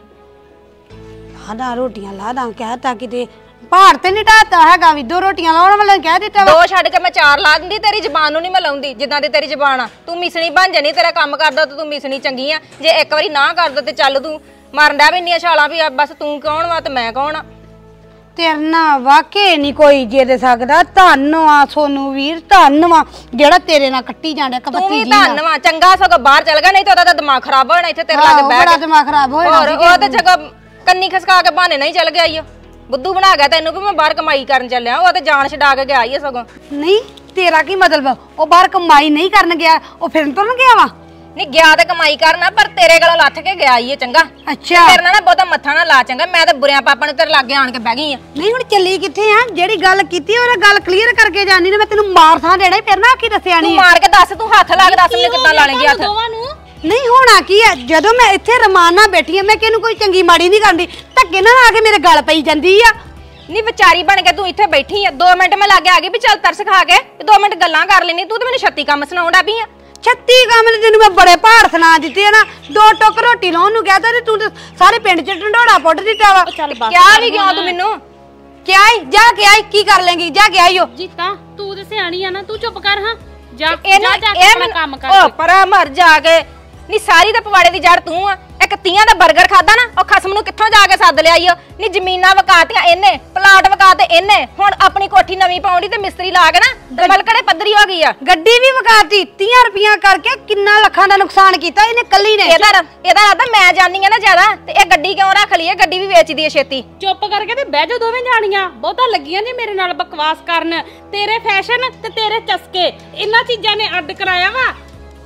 ਆਦਾ ਰੋਟੀਆਂ ਲਾ ਦਾਂ ਕਹਿਤਾ ਕਿਤੇ ਭਾਰ ਤੇ ਨਹੀਂ ਢਾਤਾ ਹੈਗਾ ਵੀ ਦੋ ਰੋਟੀਆਂ ਲਾਉਣ ਵਾਲੇ ਕਹਿ ਦਿੱਤਾ। ਦੋ ਛੱਡ ਕੇ ਮੈਂ ਚਾਰ ਲਾ ਦਿੰਦੀ, ਤੇਰੀ ਜ਼ਬਾਨ ਨੂੰ ਨਹੀਂ ਮੈਂ ਲਾਉਂਦੀ ਜਿੱਦਾਂ ਦੀ ਤੇਰੀ ਜ਼ਬਾਨ ਆ। ਤੂੰ ਮਿਸਣੀ ਬਣ ਜਾਣੀ, ਤੇਰਾ ਕੰਮ ਕਰਦਾ ਤੂੰ ਮਿਸਣੀ ਚੰਗੀ ਆ। ਜੇ ਇੱਕ ਵਾਰੀ ਨਾ ਕਰਦਾ ਤੇ ਚੱਲ ਤੂੰ ਮਰਨ ਡਿਆ ਵੀ ਇੰਨੀਆਂ ਛਾਲਾਂ ਵੀ ਬਸ ਤੂੰ ਕੌਣ ਵਾ ਤੇ ਮੈਂ ਕੌਣ ਆ? ਤੇਰੇ ਨਾਲ ਵਾਕੇ ਨਹੀਂ ਕੋਈ ਜਿੱਦ ਸਕਦਾ। ਧੰਨ ਆ ਸੋਨੂ ਵੀਰ, ਧੰਨ ਵਾ ਜਿਹੜਾ ਤੇਰੇ ਨਾਲ ਕੱਟੀ ਜਾਂਦਾ ਕਬੱਤੀ ਜੀ। ਤੂੰ ਵੀ ਧੰਨ ਵਾ, ਚੰਗਾ ਸਗੋਂ ਬਾਹਰ ਚੱਲ ਗਿਆ, ਨਹੀਂ ਤਾਂ ਉਹਦਾ ਦਿਮਾਗ ਖਰਾਬ ਹੋਣਾ ਇੱਥੇ ਤੇਰੇ ਲਾਗੇ ਬੈਠ ਕੇ। ਬੜਾ ਦਿਮਾਗ ਖਰਾਬ ਹੋਇਆ। ਹੋਰ ਉਹ ਤੇ ਜਗ੍ਹਾ ਕੰਨੀ ਖਸਕਾ ਕੇ ਬਹਾਨੇ ਨਹੀਂ ਚੱਲ ਗਿਆ ਈ ਓ। ਬੁੱਧੂ ਬਣਾ ਗਿਆ ਤੈਨੂੰ ਵੀ ਮੈਂ ਬਾਹਰ ਕਮਾਈ ਕਰਨ ਚੱਲਿਆ, ਉਹ ਤੇ ਜਾਨ ਛਡਾ ਕੇ ਗਿਆ ਈ ਸਗੋਂ। ਨਹੀਂ ਤੇਰਾ ਕੀ ਮਤਲਬ? ਉਹ ਬਾਹਰ ਕਮਾਈ ਨਹੀਂ ਕਰਨ ਗਿਆ, ਉਹ ਫਿਰਨ ਤੁਰਨ ਗਿਆ ਵਾ? ਨਹੀਂ ਗਿਆ ਤੇ ਕਮਾਈ ਕਰਨਾ, ਪਰ ਤੇਰੇ ਕੋਲੋਂ ਲੱਥ ਕੇ ਗਿਆ ਈ ਚੰਗਾ। ਅੱਛਾ ਤੇਰੇ ਨਾਲ ਨਾ ਬਹੁਤਾ ਮੱਥਾ ਨਾ ਲਾ ਚੰਗਾ, ਮੈਂ ਤਾਂ ਬੁਰਿਆਂ ਪਾਪਾਂ ਨੂੰ ਤੇਰੇ ਲਾਗੇ ਆਣ ਕੇ ਬਹਿ ਗਈ ਆ। ਨਹੀਂ ਹੁਣ ਚੱਲੀ ਕਿੱਥੇ ਆ? ਜਿਹੜੀ ਗੱਲ ਕੀਤੀ ਉਹ ਗੱਲ ਕਲੀਅਰ ਕਰਕੇ ਜਾਣੀ ਨੇ, ਮੈਂ ਤੈਨੂੰ ਮਾਰ ਥਾਂ ਦੇਣਾ ਫਿਰ ਨਾ ਕੀ ਦੱਸਿਆ ਨਹੀਂ। ਤੂੰ ਮਾਰ ਕੇ ਦੱਸ, ਤੂੰ ਹੱਥ ਲਾ ਕੇ ਦੱਸ ਮੈਨੂੰ ਕਿੱਦਾਂ ਲਾ ਲੇਂਗੀ ਹੱਥ? ਨਹੀਂ ਹੋਣਾ ਕੀ ਆ, ਜਦੋਂ ਮੈਂ ਇੱਥੇ ਰਮਾਨ ਨਾਲ ਬੈਠੀ ਆ ਮੈਂ ਕਿਹਨੂੰ ਕੋਈ ਚੰਗੀ ਮਾੜੀ ਨਹੀਂ ਕਰਦੀ, ਧੱਕੇ ਨਾਲ ਆ ਕੇ ਮੇਰੇ ਗਲ ਪਈ ਜਾਂਦੀ ਆ। ਨਹੀਂ ਵਿਚਾਰੀ ਬਣ ਕੇ ਤੂੰ ਇੱਥੇ ਬੈਠੀ ਆ, ਦੋ ਮਿੰਟ ਮੈਂ ਲਾਗੇ ਆ ਗਈ ਵੀ ਚੱਲ ਤਰਸ ਖਾ ਕੇ ਦੋ ਮਿੰਟ ਗੱਲਾਂ ਕਰ ਲੈਣੀ, ਤੂੰ ਤੇ ਮੈਨੂੰ ਛੱਤੀ ਕੰਮ ਸੁਣਾਉਣ ਡੈ ਪਈ ਆ। ਛੱਤੀ ਕੰਮ ਤੇ ਤੈਨੂੰ ਮੈਂ ਬੜੇ ਪਹਾੜ ਸੁਣਾ ਦਿੱਤੇ ਆ ਨਾ। ਦੋ ਟੁੱਕ ਰੋਟੀ ਲਾਉਣ ਨੂੰ ਕਹਿਤਾ ਤੇ ਤੂੰ ਤੇ ਸਾਰੇ ਪਿੰਡ ਚ ਢੰਡੋੜਾ ਪੁੱਟ ਦਿੱਤਾ ਵਾ। ਕਿਆ ਵੀ ਕਿਉਂ ਤੂੰ ਮੈਨੂੰ? ਕਿਆ ਈ ਜਾ ਕੇ ਆਈ, ਕੀ ਕਰ ਲੇਂਗੀ? ਜਾ ਕੇ ਆਈਓ। ਜੀਤਾ ਤੂੰ ਤੇ ਸਿਆਣੀ ਆ ਨਾ, ਤੂੰ ਚੁੱਪ ਕਰ ਹਾਂ। ਜਾ ਜਾ ਜਾ ਕੇ ਆਪਣਾ ਕੰਮ ਕਰ। ਓ ਪਰਾ ਮਰ ਜਾ ਕੇ। ਨੀ ਸਾਰੀ ਦਾ ਪਵਾੜੇ ਦੀ ਜੜ ਤੂੰ ਆ। ਇੱਕ ਤੀਆਂ ਦਾ 버ਗਰ ਖਾਦਾ ਨਾ, ਉਹ ਖਸਮ ਨੂੰ ਕਿੱਥੋਂ ਜਾ ਕੇ ਸੱਦ ਲਿਆਈ ਓ। ਨੀ ਜ਼ਮੀਨਾਂ ਵਕਾਤੀਆਂ ਇਹਨੇ, ਪਲਾਟ ਵਕਾਤੇ ਇਹਨੇ, ਹੁਣ ਆਪਣੀ ਕੋਠੀ ਨਵੀਂ ਪਾਉਂਦੀ ਤੇ ਮਿਸਤਰੀ ਲਾ ਕੇ ਨਾ ਮਲਕੜੇ ਪੱਧਰੀ ਹੋ ਗਈ ਆ। ਗੱਡੀ ਵੀ ਵਕਾਤੀ, ਤੀਹ ਰੁਪਈਆ ਕਰਕੇ ਕਿੰਨਾ ਲੱਖਾਂ ਦਾ ਨੁਕਸਾਨ ਕੀਤਾ ਇਹਨੇ ਕੱਲੀ ਨੇ। ਇਹਦਾ ਇਹਦਾ ਆਦਾ ਮੈਂ ਜਾਣੀ ਆ ਨਾ ਜ਼ਿਆਦਾ, ਤੇ ਇਹ ਗੱਡੀ ਕਿਉਂ ਰੱਖ ਲਈ? ਇਹ ਗੱਡੀ ਵੀ ਵੇਚਦੀ ਏ ਛੇਤੀ। ਚੁੱਪ ਕਰਕੇ ਤੇ ਬਹਿ ਜਾ ਦੋਵੇਂ ਜਾਣੀਆਂ, ਬਹੁਤਾ ਲੱਗੀਆਂ ਨੇ ਮੇਰੇ ਨਾਲ ਬਕਵਾਸ ਕਰਨ। ਤੇਰੇ ਫੈਸ਼ਨ ਤੇ ਤੇਰੇ ਚਸਕੇ ਇਹਨਾਂ ਚੀਜ਼ਾਂ ਨੇ ਅੱਡ ਕਰਾਇਆ ਵਾ।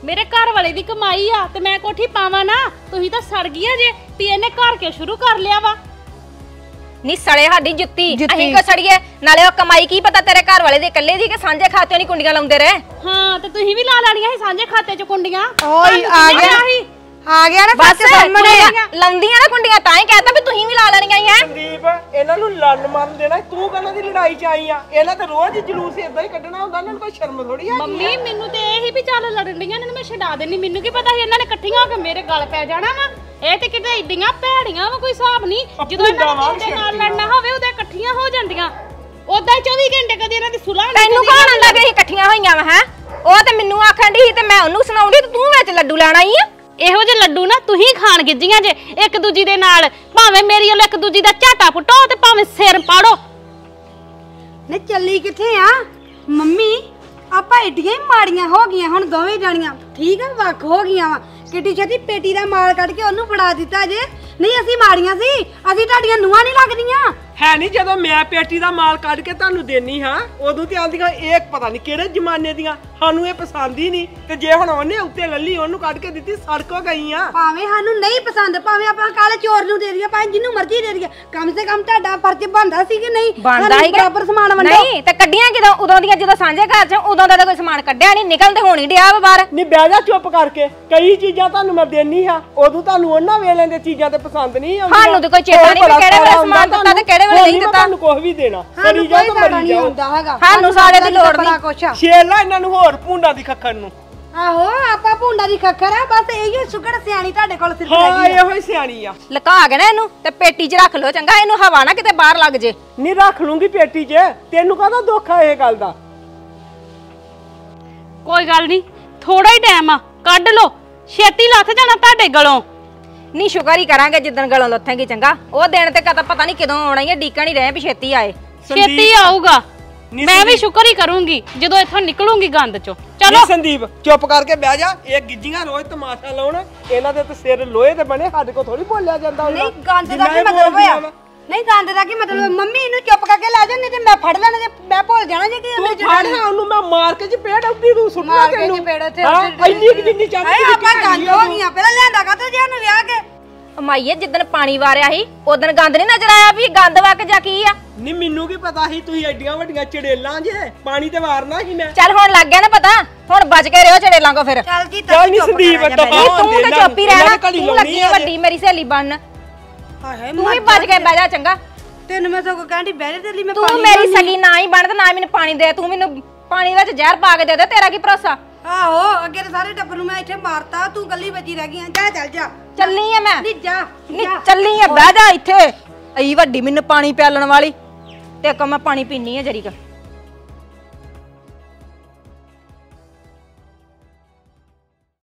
ਮੇਰੇ ਘਰ ਵਾਲੇ ਦੀ ਕਮਾਈ ਆ ਤੇ ਮੈਂ ਕੋਠੀ ਪਾਵਾਂ ਨਾ। ਤੁਸੀਂ ਤਾਂ ਸੜ ਗਈਆਂ ਜੇ ਵੀ ਇਹਨੇ ਘਰ ਕਿਉਂ ਸ਼ੁਰੂ ਕਰ ਲਿਆ ਵਾ। ਨੀ ਸੜੇ ਸਾਡੀ ਜੁੱਤੀ ਅਸੀਂ ਕੋ ਸੜੀਏ ਨਾਲੇ ਉਹ ਕਮਾਈ ਕੀ ਪਤਾ ਤੇਰੇ ਘਰ ਵਾਲੇ ਦੇ ਇਕੱਲੇ ਦੀ ਕਿ ਸਾਂਝੇ ਖਾਤਿਆਂ ਨਹੀਂ ਕੁੰਡੀਆਂ ਲਾਉਂਦੇ ਰਹੇ। ਹਾਂ ਤੇ ਤੁਸੀਂ ਵੀ ਲਾ ਲੈਣੀਆਂ ਸੀ ਸਾਂਝੇ ਖਾਤੇ 'ਚ ਕੁੰਡੀਆਂ। ਓਏ ਆ ਗਿਆ ਆ ਗਿਆ ਨਾ ਬਸ ਸਾਹਮਣੇ ਲਾਉਂਦੀਆਂ ਨਾ ਕੁੰਡੀਆਂ ਤਾਂ ਹੀ ਕਹਿੰਦਾ ਵੀ ਤੁਸੀਂ ਵੀ ਲਾ ਲੈਣੀਆਂ ਹੀ ਐ। ਸੰਦੀਪ ਇਹਨਾਂ ਨੂੰ ਲੜਨ ਮਾਰਨ ਦੇਣਾ ਤੂੰ ਕਹਿੰਦਾ ਦੀ ਲੜਾਈ ਚ ਆਈ ਆ। ਇਹਨਾਂ ਤੇ ਰੋਜ਼ ਜਲੂਸ ਇਦਾਂ ਹੀ ਕੱਢਣਾ ਹੁੰਦਾ। ਇਹਨਾਂ ਨੂੰ ਕੋਈ ਸ਼ਰਮ ਥੋੜੀ ਆ। ਮੰਮੀ ਮੈਨੂੰ ਤੇ ਇਹ ਹੀ ਵੀ ਚੱਲ ਲੜਨ ਡੀਆਂ ਇਹਨਾਂ ਨੂੰ ਮੈਂ ਛਡਾ ਦੇਣੀ। ਮੈਨੂੰ ਕੀ ਪਤਾ ਸੀ ਇਹਨਾਂ ਨੇ ਇਕੱਠੀਆਂ ਹੋ ਕੇ ਮੇਰੇ ਗਲ ਪੈ ਜਾਣਾ ਵਾ। ਇਹ ਤੇ ਕਿਤੇ ਏਡੀਆਂ ਭੈੜੀਆਂ ਵਾ ਕੋਈ ਹਿਸਾਬ ਨਹੀਂ। ਜਦੋਂ ਇਹਨਾਂ ਦੇ ਨਾਲ ਲੜਨਾ ਹੋਵੇ ਉਦੋਂ ਇਕੱਠੀਆਂ ਹੋ ਜਾਂਦੀਆਂ। ਉਦਾਂ ਹੀ ਚੌਵੀ ਘੰਟੇ ਕਦੇ ਇਹਨਾਂ ਦੀ ਸੁਲਾਹ ਨਹੀਂ। ਤੈਨੂੰ ਕੌਣ ਆਂਦਾ ਕਿ ਅਸੀਂ ਇਕੱਠੀਆਂ ਹੋਈਆਂ ਵਾ ਹੈ? ਉਹ ਤੇ ਮੈਨੂੰ ਆਖਣ ਦੀ ਸੀ ਤੇ ਮੈਂ ਉਹਨੂੰ ਸੁਣਾਉਂਦੀ ਤੇ ਤੂੰ ਵਿੱਚ ਲੱਡੂ ਲੈਣ ਆਈ ਆ। ਇਹੋ ਜਿਹੇ ਲੱਡੂ ਨਾ ਤੁਸੀਂ ਖਾਣ ਗਿੱਜੀਆਂ ਜੇ ਇੱਕ ਦੂਜੀ ਦੇ ਨਾਲ। ਭਾਵੇਂ ਮੇਰੀ ਵੱਲ ਇੱਕ ਦੂਜੀ ਦਾ ਝਾਟਾ ਪੁੱਟੋ ਤੇ ਭਾਵੇਂ ਸਿਰ ਪਾੜੋ। ਨੇ ਚੱਲੀ ਕਿੱਥੇ ਆ ਮੰਮੀ? ਆਪਾਂ ਏਡੀਆਂ ਹੀ ਮਾੜੀਆਂ ਹੋ ਗਈਆਂ ਹੁਣ ਦੋਵੇਂ ਜਾਣੀਆਂ। ਠੀਕ ਆ ਵੱਖ ਹੋ ਗਈਆਂ ਵਾ। ਕਿੱਡੀ ਛੇਤੀ ਪੇਟੀ ਦਾ ਮਾਲ ਕੱਢ ਕੇ ਉਹਨੂੰ ਫੜਾ ਦਿੱਤਾ ਜੇ। ਨਹੀਂ ਅਸੀਂ ਮਾੜੀਆਂ ਸੀ, ਅਸੀਂ ਤੁਹਾਡੀਆਂ ਨੂੰਹਾਂ ਨਹੀਂ ਲੱਗਦੀਆਂ। ਹੈ ਨਹੀਂ ਜਦੋਂ ਮੈਂ ਪੇਟੀ ਦਾ ਮਾਲ ਕੱਢ ਕੇ ਤੁਹਾਨੂੰ ਦੇਣੀ ਹਾਂ ਉਦੋਂ ਤੇ ਆਂਦੀਆਂ ਇਹ ਪਤਾ ਨਹੀਂ ਕਿਹੜੇ ਜ਼ਮਾਨੇ ਦੀਆਂ। ਸਾਨੂੰ ਇਹ ਪਸੰਦ ਹੀ ਨਹੀਂ ਤੇ ਜੇ ਹੁਣ ਉਹਨੇ ਉੱਤੇ ਲੱਲੀ ਉਹਨੂੰ ਕੱਢ ਕੇ ਦਿੱਤੀ ਸੜਕੋ ਗਈਆਂ। ਭਾਵੇਂ ਸਾਨੂੰ ਨਹੀਂ ਪਸੰਦ, ਭਾਵੇਂ ਆਪਾਂ ਕਾਲੇ ਚੋਰ ਨੂੰ ਦੇ ਦਈਏ, ਭਾਵੇਂ ਜਿੰਨੂੰ ਮਰਜ਼ੀ ਦੇ ਦਈਏ, ਕਮ ਸੇ ਕਮ ਤੁਹਾਡਾ ਫਰਜ਼ ਬਣਦਾ ਸੀ ਕਿ ਨਹੀਂ? ਬਣਦਾ ਹੀ ਬਰਾਬਰ ਸਮਾਨ ਵੰਡੋ। ਨਹੀਂ ਤੇ ਕੱਢੀਆਂ ਕਿਦੋਂ? ਉਦੋਂ ਦੀਆਂ ਜਦੋਂ ਸਾਂਝੇ ਘਰ ਚ ਉਦੋਂ ਦਾ ਕੋਈ ਸਮਾਨ ਕੱਢਿਆ ਨਹੀਂ। ਨਿਕਲਦੇ ਹੁਣ ਹੀ ਡਿਆ ਵਾ ਬਾਹਰ। ਨਹੀਂ ਬਹਿ ਜਾ ਚੁੱਪ ਕਰਕੇ। ਕਈ ਚੀਜ਼ਾਂ ਤੁਹਾਨੂੰ ਮੈਂ ਦੇਣੀ ਹਾਂ ਉਦੋਂ ਤੁਹਾਨੂੰ ਉਹਨਾਂ ਵੇਲੇ ਦੀਆਂ ਚੀਜ਼ਾਂ ਤੇ ਪਸੰਦ ਨਹੀਂ ਆਉਂਦੀਆਂ। ਸਾਨੂੰ ਤੇ ਕੋਈ ਚੇਤਾ ਨਹੀਂ ਵੀ ਕਿਹੜੇ ਵੇਲੇ ਸਮਾਨ ਦਿੱਤਾ ਤੇ ਕਿਹੜੇ ਵੇਲੇ ਨਹੀਂ ਦਿੱਤਾ। ਤੁਹਾਨੂੰ ਕੁਝ ਵੀ ਦੇਣਾ ਕਰੀ ਜਾਓ ਤੇ ਮਰੀ ਜਾਓ। ਸਾਨੂੰ ਸਾਡੇ ਦੀ ਲੋੜ ਨਹੀਂ। ਕੁਛ ਆ ਛੇਲਾ ਇਹਨਾਂ ਨੂੰ ਹੋਰ ਭੁੰਡਾ ਦੀ ਖੱਖਣ ਨੂੰ। ਆਹੋ ਆਪਾਂ ਭੁੰਡਾ ਦੀ ਖੱਖਰ ਆ। ਬਸ ਇਹੀ ਸੁਗੜ ਸਿਆਣੀ ਤੁਹਾਡੇ ਕੋਲ ਸਿਰਫ ਹਾਂ ਹੈਗੀ ਆ। ਇਹੋ ਹੀ ਸਿਆਣੀ ਆ। ਲੁਕਾ ਕੇ ਨਾ ਇਹਨੂੰ ਤੇ ਪੇਟੀ 'ਚ ਰੱਖ ਲਓ ਚੰਗਾ। ਇਹਨੂੰ ਹਵਾ ਨਾ ਕਿਤੇ ਬਾਹਰ ਲੱਗ ਜੇ। ਨਹੀਂ ਰੱਖ ਲੂੰਗੀ ਪੇਟੀ 'ਚ। ਤੈਨੂੰ ਕਾਹਦਾ ਦੁੱਖ ਆ ਇਹ ਗੱਲ ਦਾ? ਕੋਈ ਗੱਲ ਨਹੀਂ ਥੋੜਾ ਹੀ ਟਾਈਮ ਆ ਕੱਢ ਲੋ। ਛੇਤੀ ਲੱਥ ਜਾਣਾ ਤੁਹਾਡੇ ਗਲੋਂ। ਨਹੀਂ ਸ਼ੁਕਰ ਹੀ ਕਰਾਂਗੇ ਜਿੱਦਣ ਗਲੋਂ ਲੱਥੇਗੀ ਚੰਗਾ। ਉਹ ਦਿਨ ਤੇ ਕਦਾ ਪਤਾ ਨਹੀਂ ਕਦੋਂ ਆਉਣਾ ਹੀ। ਡੀਕਾ ਨਹੀਂ ਰਹੇ ਵੀ ਛੇਤੀ ਆਏ। ਛੇਤੀ ਆਊਗਾ। ਮੈਂ ਵੀ ਸ਼ੁਕਰ ਹੀ ਕਰੂੰਗੀ ਜਦੋਂ ਇੱਥੋਂ ਨਿਕਲੂੰਗੀ ਗੰਦ ਚੋਂ। ਚਲੋ ਸੰਦੀਪ ਚੁੱਪ ਕਰਕੇ ਬਹਿ ਜਾ। ਇਹ ਗਿੱਜੀਆਂ ਰੋਜ਼ ਤਮਾਸ਼ਾ ਲਾਉਣ। ਇਹਨਾਂ ਦੇ ਤੇ ਸਿਰ ਲੋਹੇ ਦੇ ਬਣੇ। ਸਾਡੇ ਕੋਲ ਥੋੜੀ ਬੋਲਿਆ ਜਾਂਦਾ। ਨਹੀਂ ਗੰਦ ਦਾ ਕੀ ਮਤਲਬ ਹੋਇਆ? ਨਹੀਂ ਗੰਦ ਦਾ ਕੀ ਮਤਲਬ? ਮੰਮੀ ਇਹਨੂੰ ਚੁੱਪ ਕਰਕੇ ਲੈ ਜਾ, ਨਹੀਂ ਤੇ ਮੈਂ ਫੜ ਲੈਣਾ ਜੇ ਮੈਂ ਭੁੱਲ ਜਾਣਾ ਜੇ ਕਿ ਉਹਨੇ ਫੜ ਹਾਂ ਉਹਨੂੰ ਮੈਂ ਮਾਰ ਕੇ ਚਪੇੜ ਉੱਡੀ ਨੂੰ ਸੁੱਟਣਾ ਮਾਰ ਕੇ ਤੈਨੂੰ। ਚਪੇੜ ਉੱਥੇ ਹਾਂ ਇੰਨੀ ਕਿ ਜਿੰਨੀ ਚਾਹੀਦੀ ਹਾਏ ਆਪਾਂ ਗੰਦ ਹੋ ਗਈਆਂ। ਪਹਿਲਾਂ ਲਿਆਂਦਾ ਕਾਤੋਂ ਜੇ ਉਹਨੂੰ ਵਿਆਹ ਕੇ? ਮਾਈਏ ਜਿੱਦਣ ਪਾਣੀ ਵਾਰਿਆ ਸੀ ਉਦੋਂ ਗੰਦ ਨਹੀਂ ਨਜ਼ਰ ਆਇਆ ਵੀ ਗੰਦ ਵਗ ਜਾ ਕੀ ਆ? ਨਹੀਂ ਮੈਨੂੰ ਕੀ ਪਤਾ ਸੀ ਤੁਸੀਂ ਐਡੀਆਂ ਵੱਡੀਆਂ ਚੜੇਲਾਂ ਜੇ। ਪਾਣੀ ਤੇ ਵਾਰਨਾ ਸੀ ਮੈਂ। ਚੱਲ ਹੁਣ ਲੱਗ ਗਿਆ ਨਾ ਪਤਾ। ਹੁਣ ਬਚ ਕੇ ਰਿਓ ਚੜੇਲਾਂ ਕੋ ਫਿਰ। ਚੱਲ ਜੀ ਚੱਲ ਨਹੀਂ ਸੰਦੀਪ ਨਹੀਂ ਤੂੰ ਤੇ ਚੁੱਪ ਹੀ ਰਹਿਣਾ। ਤੂੰ ਲੱਗੀ ਵੱਡੀ ਮੇਰੀ ਸਹੇਲੀ ਬਣਨ। ਹਾਏ ਤੂੰ ਹੀ ਬਚ ਕੇ ਬਹਿ ਜਾ ਚੰਗਾ। ਤੈਨੂੰ ਮੈਂ ਸਗੋਂ ਕਹਿੰਦੀ ਬਹਿ ਦੇ ਲਈ ਮੈਂ ਤੂੰ ਮੇਰੀ ਸਗੀ ਨਾ ਹੀ ਬਣ ਤੇ ਨਾ ਮੈਨੂੰ ਪਾਣੀ ਦੇ। ਤੂੰ ਮੈਨੂੰ ਪਾਣੀ ਵਿੱਚ ਜ਼ਹਿਰ ਪਾ ਕੇ ਦੇ ਦੇ। ਤੇਰਾ ਕੀ ਭਰੋਸਾ? ਆਹੋ ਅੱਗੇ ਤੇ ਸਾਰੇ ਟੱਬਰ ਨੂੰ ਮੈਂ ਇੱਥੇ ਮਾਰਤਾ, ਤੂੰ ਗੱਲੀ ਵੱਜੀ ਰਹਿ ਗਈ। ਜਾ ਚੱਲ ਜਾ। ਚੱਲਨੀ ਆ ਮੈਂ। ਨਹੀਂ ਜਾ ਨਹੀਂ ਚੱਲਨੀ ਆ। ਬਹਿ ਜਾ ਇੱਥੇ। ਅਈ ਵੱਡੀ ਮੈਨੂੰ ਪਾਣੀ ਪਿਆਲਣ ਵਾਲੀ ਤੇ ਇੱਕ ਮੈਂ ਪਾਣੀ ਪੀਣੀ ਆ ਜਰੀ ਕਾ।